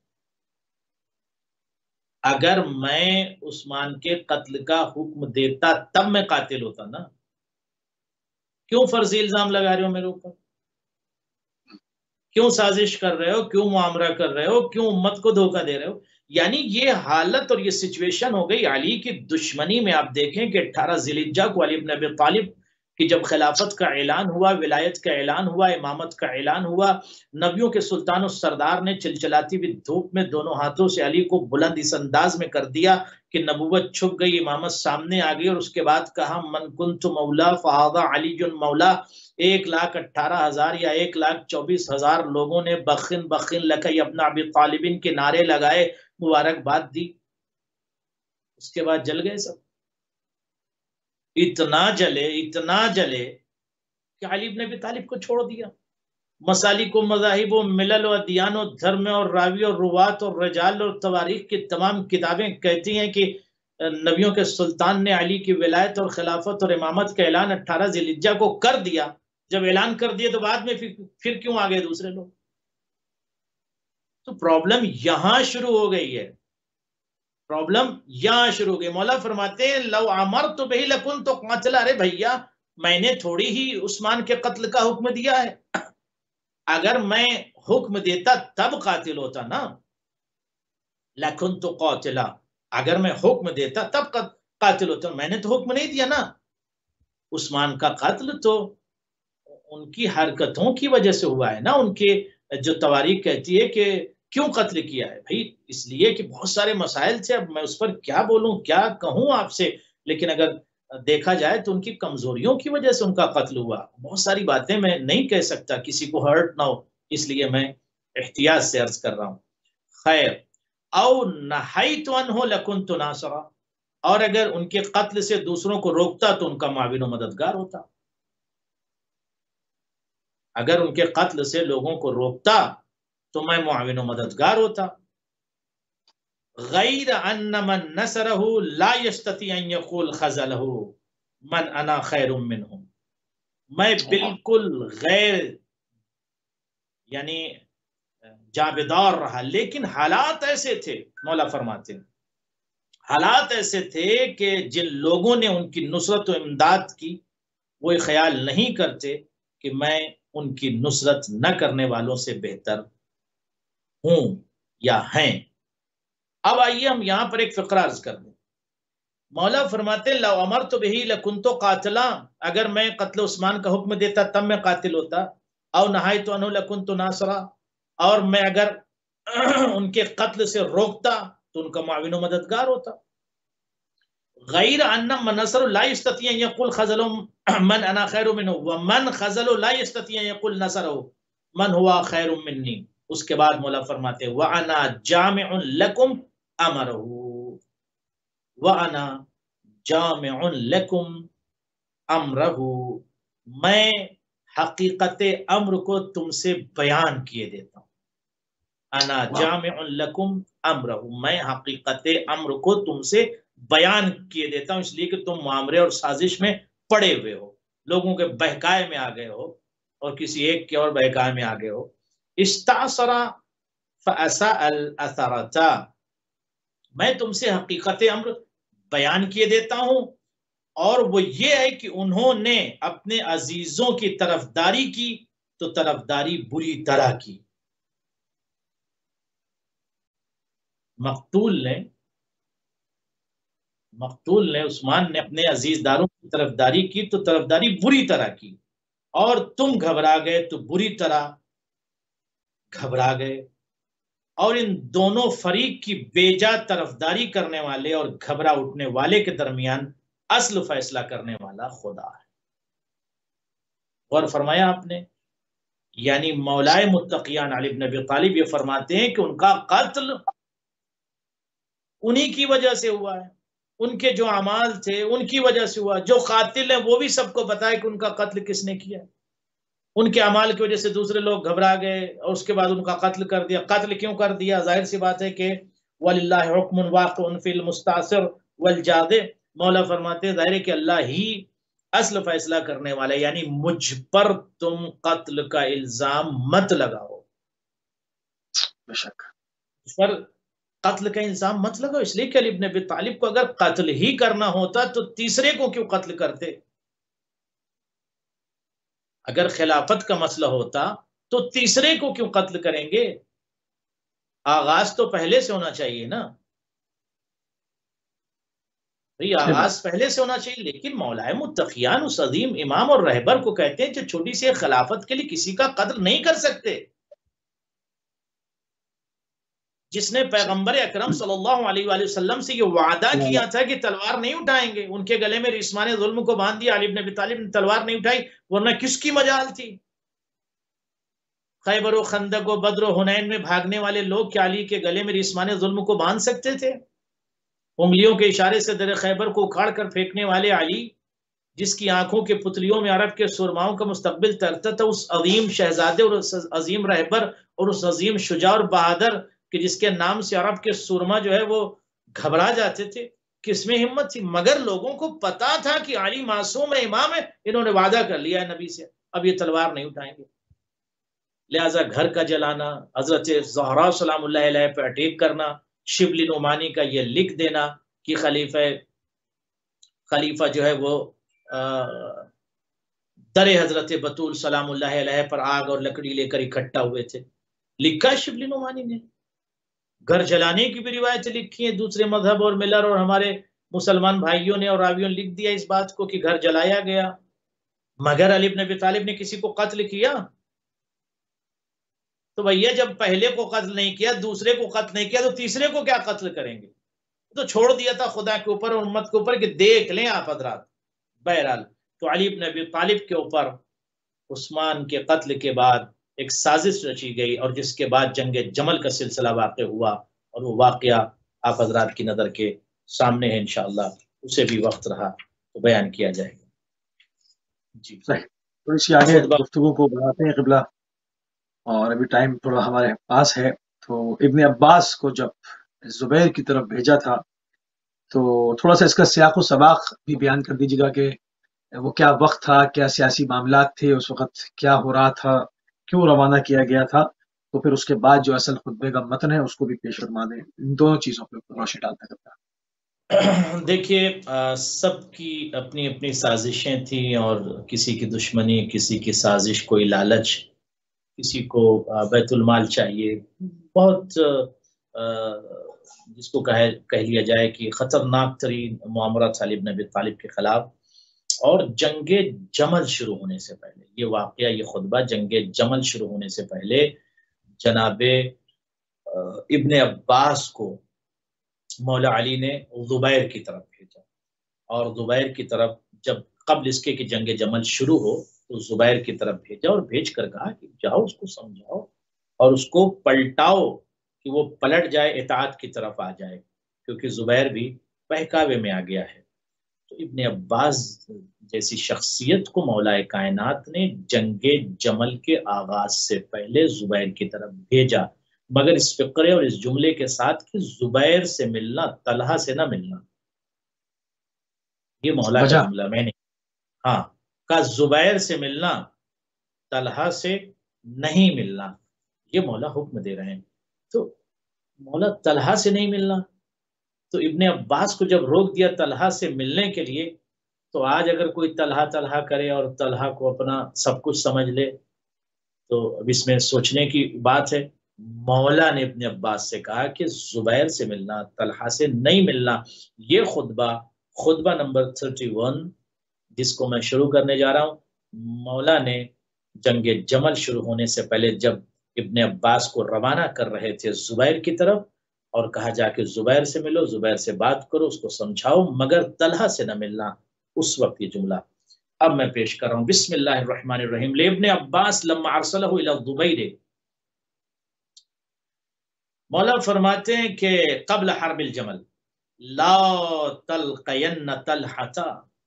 اگر میں عثمان کے قتل کا حکم دیتا تب میں قاتل ہوتا نا. کیوں فرضی الزام لگا رہے ہو میرے اوپر؟ کیوں سازش کر رہے ہو؟ کیوں معامرہ کر رہے ہو؟ کیوں امت کو دھوکہ دے رہے ہو؟ یعنی یہ حالت اور یہ سچویشن ہو گئی علی کی دشمنی میں. آپ دیکھیں کہ اٹھارہ ذی الحجہ کو علی بن ابی طالب کہ جب خلافت کا اعلان ہوا، ولایت کا اعلان ہوا، امامت کا اعلان ہوا، نبیوں کے سلطان و سردار نے چلچلاتی ہوئی دھوپ میں دونوں ہاتھوں سے علی کو بلند اس انداز میں کر دیا کہ نبوت چھپ گئی، امامت سامنے آ گئی. اور اس کے بعد کہا من کنت مولا فہذا علی مولا. ایک لاکھ اٹھارہ ہزار یا ایک لاکھ چوبیس ہزار لوگوں نے بخن بخن لکی ابن ابی طالبین کے نعرے لگائے، مبارکباد دی. اس کے بعد جل گئے سب. اتنا جلے اتنا جلے کہ علی بن ابی طالب کو چھوڑ دیا. مسالک و مذاہب و ملل و ادیان و دھرم اور راوی اور روات اور رجال اور تواریخ کی تمام کتابیں کہتی ہیں کہ نبیوں کے سلطان نے علی کی ولایت اور خلافت اور امامت کا اعلان اٹھارہ ذی الحجہ کو کر دیا. جب اعلان کر دیا تو بعد میں پھر کیوں آگئے دوسرے لوگ؟ تو پرابلم یہاں شروع ہو گئی ہے. پرابلم یہاں شروع ہو گئی. مولا فرماتے ہیں لو امرت بہ لکنت قاتلا. ارے بھیا، میں نے تھوڑی ہی عثمان کے قتل کا حکم دیا ہے. اگر میں حکم دیتا تب قاتل ہوتا نا. لکنت قاتلا، اگر میں حکم دیتا تب قاتل ہوتا. میں نے تو حکم نہیں دیا نا. عثمان کا قتل تو ان کی حرکتوں کی وجہ سے ہوا ہے نا. ان کے جو تواریخ کہتی ہے کہ کیوں قتل کیا ہے بھائی، اس لیے کہ بہت سارے مسائل تھے. اب میں اس پر کیا بولوں، کیا کہوں آپ سے. لیکن اگر دیکھا جائے تو ان کی کمزوریوں کی وجہ سے ان کا قتل ہوا. بہت ساری باتیں میں نہیں کہہ سکتا، کسی کو ہرٹ نہ ہو، اس لیے میں احتیاط سے عرض کر رہا ہوں. خیر، او نہیت عنہ لکنت ناصرا، اور اگر ان کے قتل سے دوسروں کو روکتا تو ان کا معاون و مددگار ہوتا. اگر ان کے قتل سے لوگوں کو روکتا تو میں معاون و مددگار ہوتا. غیر ان من نصرہ لا یستطیع ان یقول خذلہ من انا خیر منہم. میں بالکل غیر یعنی جابدار رہا، لیکن حالات ایسے تھے، مولا فرماتے ہیں حالات ایسے تھے کہ جن لوگوں نے ان کی نصرت و امداد کی وہ یہ خیال نہیں کرتے کہ میں ان کی نصرت نہ کرنے والوں سے بہتر ہوں یا ہیں. اب آئیے ہم یہاں پر ایک فقرہ عرض کر دیں. مولا فرماتے لو امرت بہ لکنت قاتلا، اگر میں قتل عثمان کا حکم دیتا تب میں قاتل ہوتا. او نہیت عنہ لکنت ناصرا، اور میں اگر ان کے قتل سے روکتا تو ان کا معاون و مددگار ہوتا. غیر ان من نصر لا یستطیع ان یقول خذل من انا خیر منہ ومن خذل لا یستطیع ان یقول نصر من ہوا خیر منی. اس کے بعد مولا فرماتے وانا جامع لکم امرہ وانا جامع لکم امرہ، میں حقیقت امر کو تم سے بیان کیے دیتا ہوں. انا جامع لکم امرہ، میں حقیقت امر کو تم سے بیان کیے دیتا ہوں، اس لیے کہ تم معامرے اور سازش میں پڑے ہوئے ہو، لوگوں کے بہکائے میں آ گئے ہو اور کسی ایک کے اور بہکائے میں آ گئے ہو. استعصر فاساء الاثرتا، میں تم سے حقیقت امر بیان کیے دیتا ہوں، اور وہ یہ ہے کہ انہوں نے اپنے عزیزوں کی طرفداری کی تو طرفداری بری طرح کی. مقتول نے مقتول نے عثمان نے اپنے عزیز داروں کی طرفداری کی تو طرفداری بری طرح کی، اور تم گھبرا گئے تو بری طرح گھبرا گئے. اور ان دونوں فریق کی بیجا طرفداری کرنے والے اور گھبرا اٹھنے والے کے درمیان اصل فیصلہ کرنے والا خدا ہے۔ غور فرمایا آپ نے، یعنی مولائے متقیان علی بن ابی طالب یہ فرماتے ہیں کہ ان کا قتل انہی کی وجہ سے ہوا ہے، ان کے جو اعمال تھے ان کی وجہ سے ہوا، جو قاتل ہیں وہ بھی سب کو پتا ہے کہ ان کا قتل کس نے کیا، ان کے اعمال کی وجہ سے دوسرے لوگ گھبرا گئے اور اس کے بعد ان کا قتل کر دیا۔ قتل کیوں کر دیا؟ ظاہر سی بات ہے کہ وَلِلَّهِ حُکْمٌ وَاقِعٌ فِي الْمُسْتَعْصِرِ وَالْجَادِ، مولا فرماتے ہیں ظاہر ہے کہ اللہ ہی اصل فیصلہ کرنے والا ہے، یعنی مجھ پر تم قتل کا الزام مت لگاؤ، بے شک اس پر قتل کا الزام مت لگاؤ، اس لیے کہ علی بن ابی طالب کو اگر قتل ہی کرنا ہوتا تو تیسرے کو کیوں قتل کرتے؟ اگر خلافت کا مسئلہ ہوتا تو تیسرے کو کیوں قتل کریں گے؟ آغاز تو پہلے سے ہونا چاہیے نا، بھئی آغاز پہلے سے ہونا چاہیے، لیکن مولائے متقیان اس عظیم امام اور رہبر کو کہتے ہیں جو چھوٹی سی خلافت کے لیے کسی کا قتل نہیں کر سکتے، جس نے پیغمبر اکرم صلی اللہ علیہ وآلہ وسلم سے یہ وعدہ کیا تھا کہ تلوار نہیں اٹھائیں گے، ان کے گلے میں ریسمان ظلم کو باندھ دیا، علی بن ابی طالب نے تلوار نہیں اٹھائی، ورنہ کس کی مجال تھی؟ خیبر و خندق و بدر و حنین میں بھاگنے والے لوگ کیا علی کے گلے میں ریسمان ظلم کو باندھ سکتے تھے؟ انگلیوں کے اشارے سے در خیبر کو اکھاڑ کر پھینکنے والے علی، جس کی آنکھوں کے پتلیوں میں عرب کے سرماؤں کا مستقبل ترتا تھا، اس عظیم شہزادے اور اس عظیم رہبر اور اس عظیم شجاع اور بہادر کہ جس کے نام سے عرب کے سرما جو ہے وہ گھبرا جاتے تھے، کس میں ہمت تھی؟ مگر لوگوں کو پتا تھا کہ علی معصوم ہے، امام ہے، انہوں نے وعدہ کر لیا ہے نبی سے اب یہ تلوار نہیں اٹھائیں گے، لہٰذا گھر کا جلانا، حضرت زہرا سلام اللہ علیہ پہ اٹیک کرنا، شبلی نعمانی کا یہ لکھ دینا کہ خلیفہ خلیفہ جو ہے وہ در حضرت بطول سلام اللہ علیہ پر آگ اور لکڑی لے کر اکٹھا ہوئے تھے، لکھا ہے شبلی نعمانی نے۔ گھر جلانے کی بھی روایتیں لکھی ہیں دوسرے مذہب اور ملر اور ہمارے مسلمان بھائیوں نے اور راویوں نے لکھ دیا اس بات کو کہ گھر جلایا گیا، مگر علی بن ابی طالب نے کسی کو قتل کیا؟ تو بھیا جب پہلے کو قتل نہیں کیا، دوسرے کو قتل نہیں کیا، تو تیسرے کو کیا قتل کریں گے؟ تو چھوڑ دیا تھا خدا کے اوپر اور امت کے اوپر کہ دیکھ لیں آپ حضرات۔ بہرحال تو علی بن ابی طالب کے اوپر عثمان کے قتل کے بعد ایک سازش رچی گئی، اور جس کے بعد جنگ جمل کا سلسلہ واقع ہوا، اور وہ واقعہ آپ حضرات کی نظر کے سامنے ہے، انشاءاللہ اسے بھی وقت رہا تو بیان کیا جائے گا۔ جی صحیح، تھوڑی سی آگے گفتگو کو بڑھاتے ہیں قبلہ، اور ابھی ٹائم تھوڑا ہمارے پاس ہے۔ تو ابن عباس کو جب زبیر کی طرف بھیجا تھا تو تھوڑا سا اس کا سیاق و سباق بھی بیان کر دیجیے گا کہ وہ کیا وقت تھا، کیا سیاسی معاملات تھے اس وقت، کیا ہو رہا تھا، کیوں روانہ کیا گیا تھا، تو پھر اس کے بعد جو اصل خطبے کا متن ہے اس کو بھی پیش فرما دیں، ان دونوں چیزوں پہ روشنی ڈالتا کرتا۔ دیکھیے سب کی اپنی اپنی سازشیں تھیں، اور کسی کی دشمنی، کسی کی سازش، کوئی لالچ، کسی کو بیت المال چاہیے، بہت جس کو کہہ لیا جائے کہ خطرناک ترین معاملہ تھا علی بن ابی طالب کے خلاف۔ اور جنگ جمل شروع ہونے سے پہلے یہ واقعہ، یہ خطبہ جنگ جمل شروع ہونے سے پہلے جناب ابن عباس کو مولا علی نے زبیر کی طرف بھیجا، اور زبیر کی طرف جب قبل اس کے کہ جنگ جمل شروع ہو تو زبیر کی طرف بھیجا، اور بھیج کر کہا کہ جاؤ اس کو سمجھاؤ اور اس کو پلٹاؤ کہ وہ پلٹ جائے، اطاعت کی طرف آ جائے، کیونکہ زبیر بھی بہکاوے میں آ گیا ہے۔ تو ابن عباس جیسی شخصیت کو مولا کائنات نے جنگ جمل کے آغاز سے پہلے زبیر کی طرف بھیجا، مگر اس فقرے اور اس جملے کے ساتھ کہ زبیر سے ملنا، طلحہ سے نہ ملنا۔ یہ مولا کا جملہ میں نے ہاں کہا، زبیر سے ملنا، طلحہ سے نہیں ملنا، یہ مولا حکم دے رہے ہیں۔ تو مولا طلحہ سے نہیں ملنا، تو ابن عباس کو جب روک دیا طلحہ سے ملنے کے لیے، تو آج اگر کوئی طلحہ طلحہ کرے اور طلحہ کو اپنا سب کچھ سمجھ لے تو اب اس میں سوچنے کی بات ہے۔ مولا نے ابن عباس سے کہا کہ زبیر سے ملنا، طلحہ سے نہیں ملنا۔ یہ خطبہ خطبہ نمبر اکتیس جس کو میں شروع کرنے جا رہا ہوں، مولا نے جنگ جمل شروع ہونے سے پہلے جب ابن عباس کو روانہ کر رہے تھے زبیر کی طرف، اور کہا جا کہ زبیر سے ملو، زبیر سے بات کرو، اس کو سمجھاؤ، مگر طلحہ سے نہ ملنا۔ اس وقت یہ جملہ اب میں پیش کر رہا ہوں۔ بسم اللہ الرحمن الرحیم۔ لابن عباس لما ارسلہ الی الزبیر، مولا فرماتے ہیں کہ قبل حرب الجمل، لا تلقین طلحہ،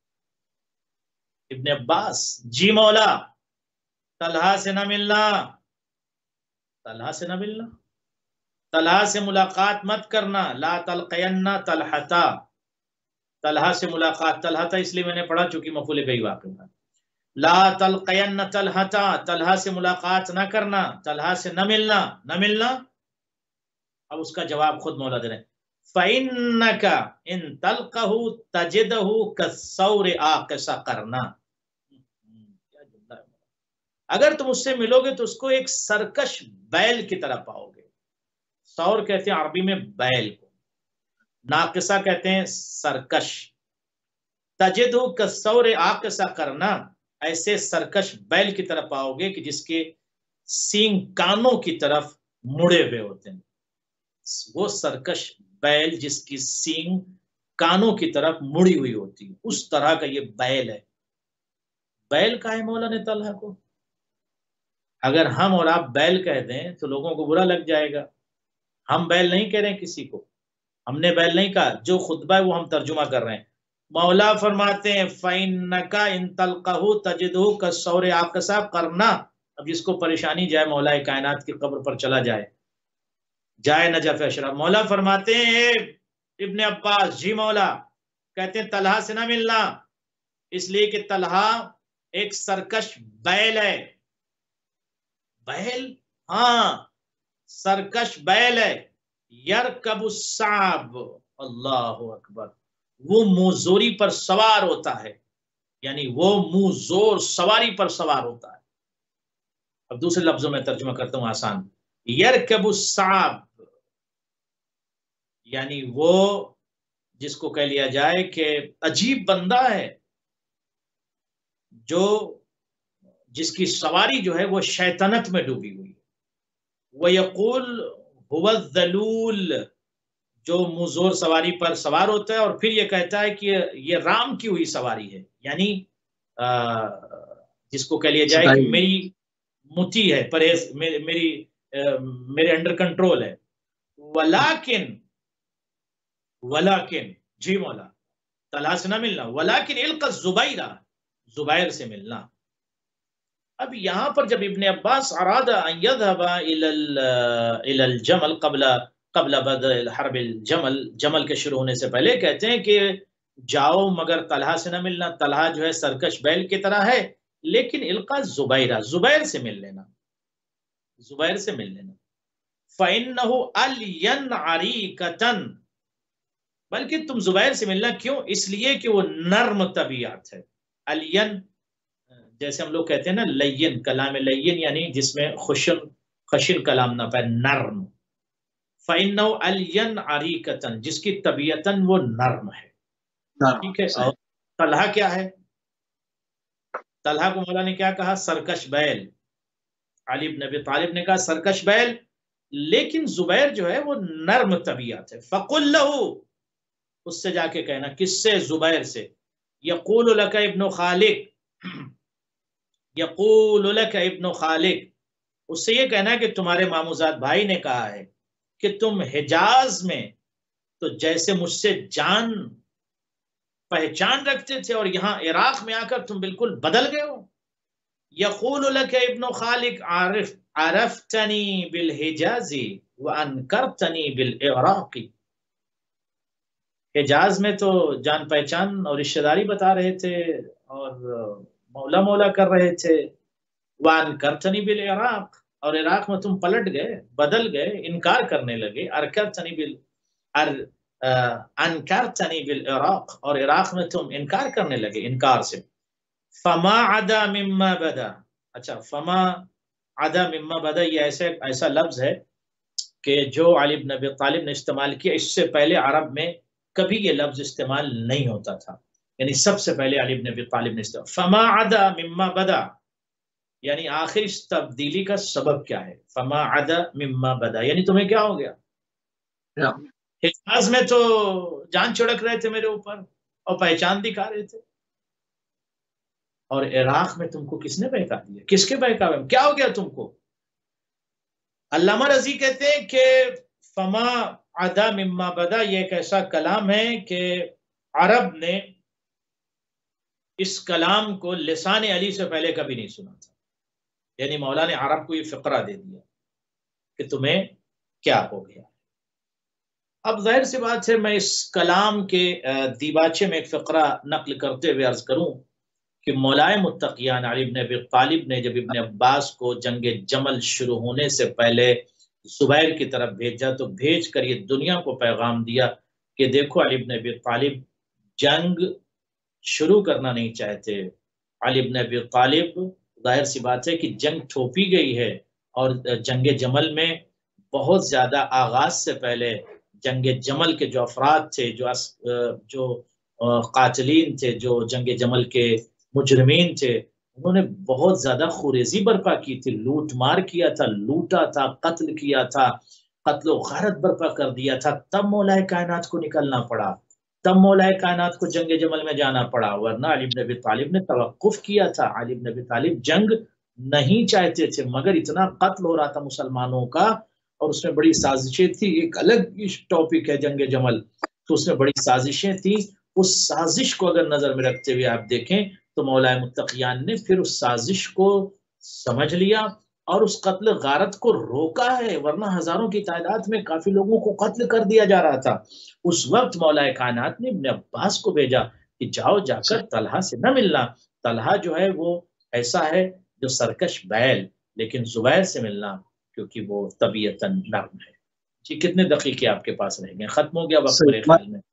ابن عباس جی مولا طلحہ سے نہ ملنا، طلحہ سے نہ ملنا، طلحہ سے ملاقات مت کرنا، لا تلقین طلحہ، طلحہ سے ملاقات، طلحہ اس لیے میں نے پڑھا چونکہ مفعول بہ واقع ہے، لا تلقین طلحہ، طلحہ سے ملاقات نہ کرنا، طلحہ سے نہ ملنا، نہ ملنا۔ اب اس کا جواب خود مولا دے رہے ہیں، فَإِنَّكَ إِن تَلْقَهُ تَجِدَهُ كَالثَّوْرِ عَاقِسَ قَرْنًا، اگر تم اس سے ملو گے تو اس کو ایک سرکش بیل کی طرح پاؤ گے۔ ثور کہتے ہیں عربی میں بیل کو، ناقصہ کہتے ہیں سرکش۔ تجدہ کالثور عاقص قرنا، ایسے سرکش بیل کی طرف پاؤ گے کہ جس کے سینگ کانوں کی طرف مڑے ہوئے ہوتے ہیں، وہ سرکش بیل جس کی سینگ کانوں کی طرف مڑی ہوئی ہوتی ہے، اس طرح کا یہ بیل ہے۔ بیل کا ہے مولا نے طلحہ کو؟ اگر ہم اور آپ بیل کہہ دیں تو لوگوں کو برا لگ جائے گا۔ ہم بیل نہیں کہہ رہے ہیں کسی کو، ہم نے بیل نہیں کہا، جو خطبہ ہے وہ ہم ترجمہ کر رہے ہیں۔ مولا فرماتے ہیں فَإِنَّكَ إِن تَلْقَهُ تَجِدْهُ كَالثَّوْرِ عَاقِسَ قَرْنًا۔ اب جس کو پریشانی جائے مولا کائنات کی قبر پر چلا جائے، جائے نجف اشرف۔ مولا فرماتے ہیں ابن عباس جی مولا، کہتے ہیں طلحہ سے نہ ملنا، اس لیے کہ طلحہ ایک سرکش بیل ہے۔ بیل؟ ہاں سرکش بیل ہے۔ یرکب الصعب، اللہ اکبر، وہ موزوری پر سوار ہوتا ہے، یعنی وہ موزور سواری پر سوار ہوتا ہے۔ اب دوسرے لفظوں میں ترجمہ کرتا ہوں آسان، یرکب الصعب یعنی وہ جس کو کہہ لیا جائے کہ عجیب بندہ ہے، جو جس کی سواری جو ہے وہ شیطنت میں ڈوبی ہوئی ہے۔ وَيَقُولُ هُوَ الذَّلُولُ، جو مزور سواری پر سوار ہوتا ہے اور پھر یہ کہتا ہے کہ یہ رام کی ہوئی سواری ہے، یعنی جس کو کہہ لیا جائے کہ میری متی ہے، پرہیز میری میرے انڈر کنٹرول ہے۔ وَلَكِنْ وَلَكِنْ جی مولا طلحہ سے نہ ملنا، وَلَكِنْ إِلْقَ الزُّبَيْرَ، زبیر سے ملنا۔ اب یہاں پر جب ابن عباس اراد ان يذهب الى الجمل قبل قبل بدء حرب الجمل، جمل کے شروع ہونے سے پہلے کہتے ہیں کہ جاؤ مگر طلحہ سے نہ ملنا، طلحہ جو ہے سرکش بیل کی طرح ہے، لیکن القا زبیرہ، زبیر سے مل لینا، زبیر سے مل لینا۔ فإنه الین عریکۃ، بلکہ تم زبیر سے ملنا، کیوں؟ اس لیے کہ وہ نرم طبیعت ہے۔ الین جیسے ہم لوگ کہتے ہیں نا لین، کلام لین یعنی جس میں خشن خشن کلام نہ پائے، نرم۔ فَإِنَّهُ الْيَنْ عَرِيكَةً، جس کی طبیعتاً وہ نرم ہے، ٹھیک ہے۔ اور طلحہ کیا ہے؟ طلحہ کو مولا نے کیا کہا؟ سرکش بیل۔ علی بن ابی طالب نے کہا سرکش بیل، لیکن زبیر جو ہے وہ نرم طبیعت ہے۔ فَقُلْ لَهُ، اس سے جا کے کہنا، کس سے؟ زبیر سے۔ يَقُولُ لَكَ ابن خالق، یقول لک ابن خالق، اس سے یہ کہنا ہے کہ تمہارے ماموزاد بھائی نے کہا ہے کہ تم حجاز میں تو جیسے مجھ سے جان پہچان رکھتے تھے اور یہاں عراق میں آ کر تم بالکل بدل گئے ہو۔ یقول لک ابن خالق عارف عرفتنی بالحجاز وانکرتنی بالعراق، حجاز میں تو جان پہچان اور رشتہ داری بتا رہے تھے اور مولا مولا کر رہے تھے، وانکرتنی بالعراق، اور عراق میں تم پلٹ گئے، بدل گئے، انکار کرنے لگے۔ ارکرتنی بال انکرتنی بالعراق، اور عراق میں تم انکار کرنے لگے، انکار سے۔ فما عدا مما بدا، اچھا فما عدا مما بدا یہ ایسے ایسا لفظ ہے کہ جو علی بن ابی طالب نے استعمال کیا، اس سے پہلے عرب میں کبھی یہ لفظ استعمال نہیں ہوتا تھا، یعنی سب سے پہلے علی بن ابی طالب نے استعمال۔ فما عدا مما بدا، یعنی آخر اس تبدیلی کا سبب کیا ہے؟ فما عدا مما بدا، یعنی تمہیں کیا ہو گیا؟ حجاز میں تو جان چھڑک رہے تھے میرے اوپر اور پہچان دکھا رہے تھے، اور عراق میں تم کو کس نے بہکا دیا؟ کس کے بہکاوے میں کیا ہو گیا تم کو؟ علامہ رضی کہتے ہیں کہ فما عدا مما بدا یہ ایک ایسا کلام ہے کہ عرب نے اس کلام کو لسان علی سے پہلے کبھی نہیں سنا تھا، یعنی مولا نے عرب کو یہ فقرہ دے دیا کہ تمہیں کیا ہو گیا۔ اب ظاہر سی بات ہے میں اس کلام کے دیباچے میں ایک فقرہ نقل کرتے ہوئے عرض کروں کہ مولائے متقیان علی بن ابی طالب نے جب ابن عباس کو جنگ جمل شروع ہونے سے پہلے زبیر کی طرف بھیجا تو بھیج کر یہ دنیا کو پیغام دیا کہ دیکھو علی بن ابی طالب جنگ شروع کرنا نہیں چاہتے۔ علی بن ابی طالب ظاہر سی بات ہے کہ جنگ تھوپی گئی ہے، اور جنگ جمل میں بہت زیادہ آغاز سے پہلے جنگ جمل کے جو افراد تھے، جو جو قاتلین تھے، جو جنگ جمل کے مجرمین تھے، انہوں نے بہت زیادہ خوریزی برپا کی تھی، لوٹ مار کیا تھا، لوٹا تھا، قتل کیا تھا، قتل و غارت برپا کر دیا تھا، تب مولا کائنات کو نکلنا پڑا، تب مولا کائنات کو جنگ جمل میں جانا پڑا، ورنہ علی بن ابی طالب نے توقف کیا تھا۔ علی بن ابی طالب جنگ نہیں چاہتے تھے، مگر اتنا قتل ہو رہا تھا مسلمانوں کا، اور اس میں بڑی سازشیں تھی، ایک الگ ٹاپک ہے جنگ جمل، تو اس میں بڑی سازشیں تھی، اس سازش کو اگر نظر میں رکھتے ہوئے آپ دیکھیں تو مولا متقیان نے پھر اس سازش کو سمجھ لیا اور اس قتل غارت کو روکا ہے، ورنہ ہزاروں کی تعداد میں کافی لوگوں کو قتل کر دیا جا رہا تھا۔ اس وقت مولا کائنات نے ابن عباس کو بھیجا کہ جاؤ جا کر طلحہ سے نہ ملنا، طلحہ جو ہے وہ ایسا ہے جو سرکش بیل، لیکن زبیر سے ملنا کیونکہ وہ طبیعتاً نرم ہے۔ جی کتنے دقیقے آپ کے پاس رہ گئے؟ ختم ہو گیا وقت میرے خیال میں؟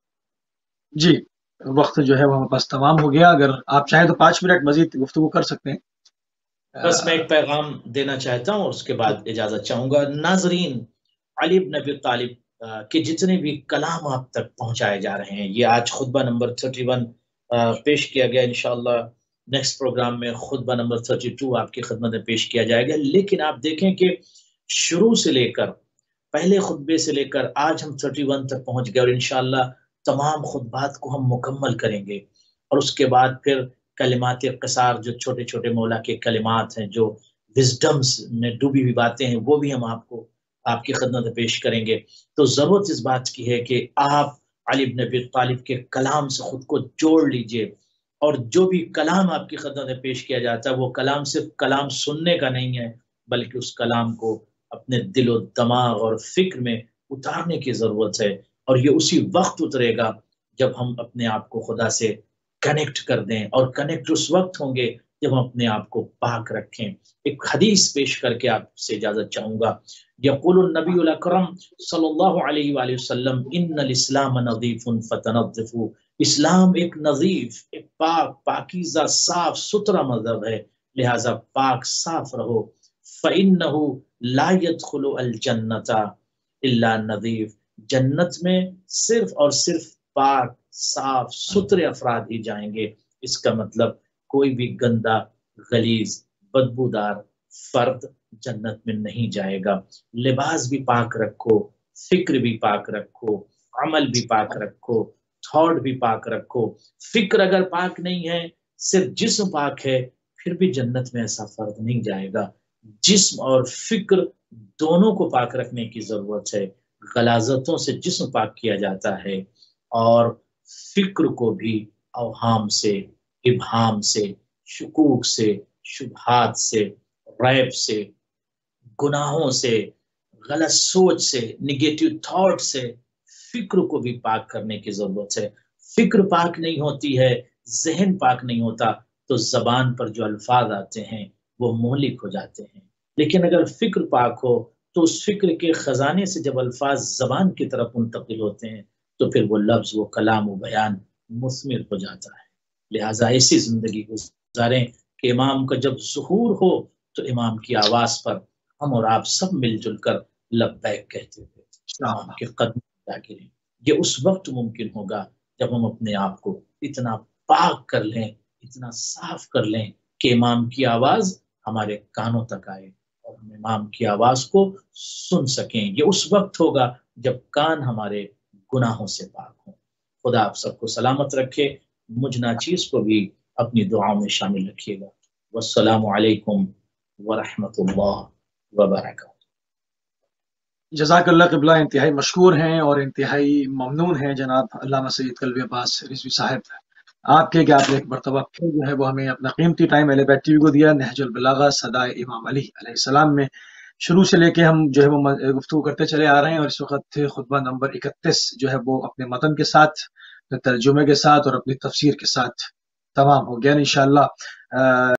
جی وقت جو ہے وہ ہمارے پاس تمام ہو گیا، اگر آپ چاہیں تو پانچ منٹ مزید گفتگو کر سکتے ہیں۔ بس میں ایک پیغام دینا چاہتا ہوں اور اس کے بعد اجازت چاہوں گا۔ ناظرین، علی بن ابی طالب کے جتنے بھی کلام آپ تک پہنچائے جا رہے ہیں، یہ آج خطبہ نمبر اکتیس پیش کیا گیا، انشاءاللہ نیکسٹ پروگرام میں خطبہ نمبر بتیس آپ کی خدمت میں پیش کیا جائے گا۔ لیکن آپ دیکھیں کہ شروع سے لے کر پہلے خطبے سے لے کر آج ہم اکتیس تک پہنچ گئے، اور انشاءاللہ تمام خطبات کو ہم مکمل کریں گے، اور اس کے بعد پھر کلمات قصار جو چھوٹے چھوٹے مولا کے کلمات ہیں، جو وزڈمز میں ڈوبی ہوئی باتیں ہیں، وہ بھی ہم آپ کو آپ کی خدمت میں پیش کریں گے۔ تو ضرورت اس بات کی ہے کہ آپ علی بن ابی طالب کے کلام سے خود کو جوڑ لیجئے، اور جو بھی کلام آپ کی خدمت میں پیش کیا جاتا ہے وہ کلام صرف کلام سننے کا نہیں ہے، بلکہ اس کلام کو اپنے دل و دماغ اور فکر میں اتارنے کی ضرورت ہے، اور یہ اسی وقت اترے گا جب ہم اپنے آپ کو خدا سے کنیکٹ کر دیں، اور کنیکٹ اس وقت ہوں گے جب ہم اپنے آپ کو پاک رکھیں۔ ایک حدیث پیش کر کے آپ سے اجازت چاہوں گا۔ یقول النبی الاکرم صلی اللہ علیہ وآلہ وسلم ان الاسلام نظیف فتنظفوا، اسلام ایک نظیف، ایک پاک، پاکیزہ، صاف ستھرا مذہب ہے، لہذا پاک صاف رہو۔ فإنه لا يدخل الجنة الا نظیف، جنت میں صرف اور صرف پاک صاف ستھرے افراد ہی جائیں گے۔ اس کا مطلب کوئی بھی گندا، غلیظ، بدبودار فرد جنت میں نہیں جائے گا۔ لباس بھی پاک رکھو، فکر بھی پاک رکھو، عمل بھی پاک رکھو، تھاٹ بھی پاک رکھو۔ فکر اگر پاک نہیں ہے، صرف جسم پاک ہے، پھر بھی جنت میں ایسا فرد نہیں جائے گا۔ جسم اور فکر دونوں کو پاک رکھنے کی ضرورت ہے۔ غلاظتوں سے جسم پاک کیا جاتا ہے، اور فکر کو بھی اوہام سے، ابہام سے، شکوک سے، شبہات سے، ریب سے، گناہوں سے، غلط سوچ سے، نگیٹو تھاٹ سے فکر کو بھی پاک کرنے کی ضرورت ہے۔ فکر پاک نہیں ہوتی ہے، ذہن پاک نہیں ہوتا، تو زبان پر جو الفاظ آتے ہیں وہ مہلک ہو جاتے ہیں۔ لیکن اگر فکر پاک ہو تو اس فکر کے خزانے سے جب الفاظ زبان کی طرف منتقل ہوتے ہیں تو پھر وہ لفظ، وہ کلام و بیان مثمر ہو جاتا ہے۔ لہٰذا ایسی زندگی گزاریں کہ امام کا جب ظہور ہو تو امام کی آواز پر ہم اور آپ سب مل جل کر لبیک کہتے ہوئے امام کے قدم ادا کریں۔ یہ اس وقت ممکن ہوگا جب ہم اپنے آپ کو اتنا پاک کر لیں، اتنا صاف کر لیں کہ امام کی آواز ہمارے کانوں تک آئے اور ہم امام کی آواز کو سن سکیں. یہ اس وقت ہوگا جب کان ہمارے گناہوں سے پاک ہوں. خدا آپ سب کو سلامت رکھے. مجھ ناچیز کو بھی اپنی دعاؤں میں شامل رکھیے گا. والسلام علیکم ورحمۃ اللہ وبرکاتہ. جزاک اللہ قبلہ. انتہائی مشکور ہیں اور انتہائی ممنون ہیں جناب علامہ سید قلبی عباس رضوی صاحب آپ کے کہ آپ نے ایک مرتبہ پھر جو ہے وہ ہمیں اپنا قیمتی ٹائم اہل بیت ٹی وی کو دیا. نہج البلاغہ صدائے امام علی علیہ السلام میں شروع سے لے کے ہم جو ہے وہ گفتگو کرتے چلے آ رہے ہیں، اور اس وقت خطبہ نمبر اکتیس جو ہے وہ اپنے متن کے ساتھ، ترجمے کے ساتھ اور اپنی تفسیر کے ساتھ تمام ہو گیا انشاءاللہ.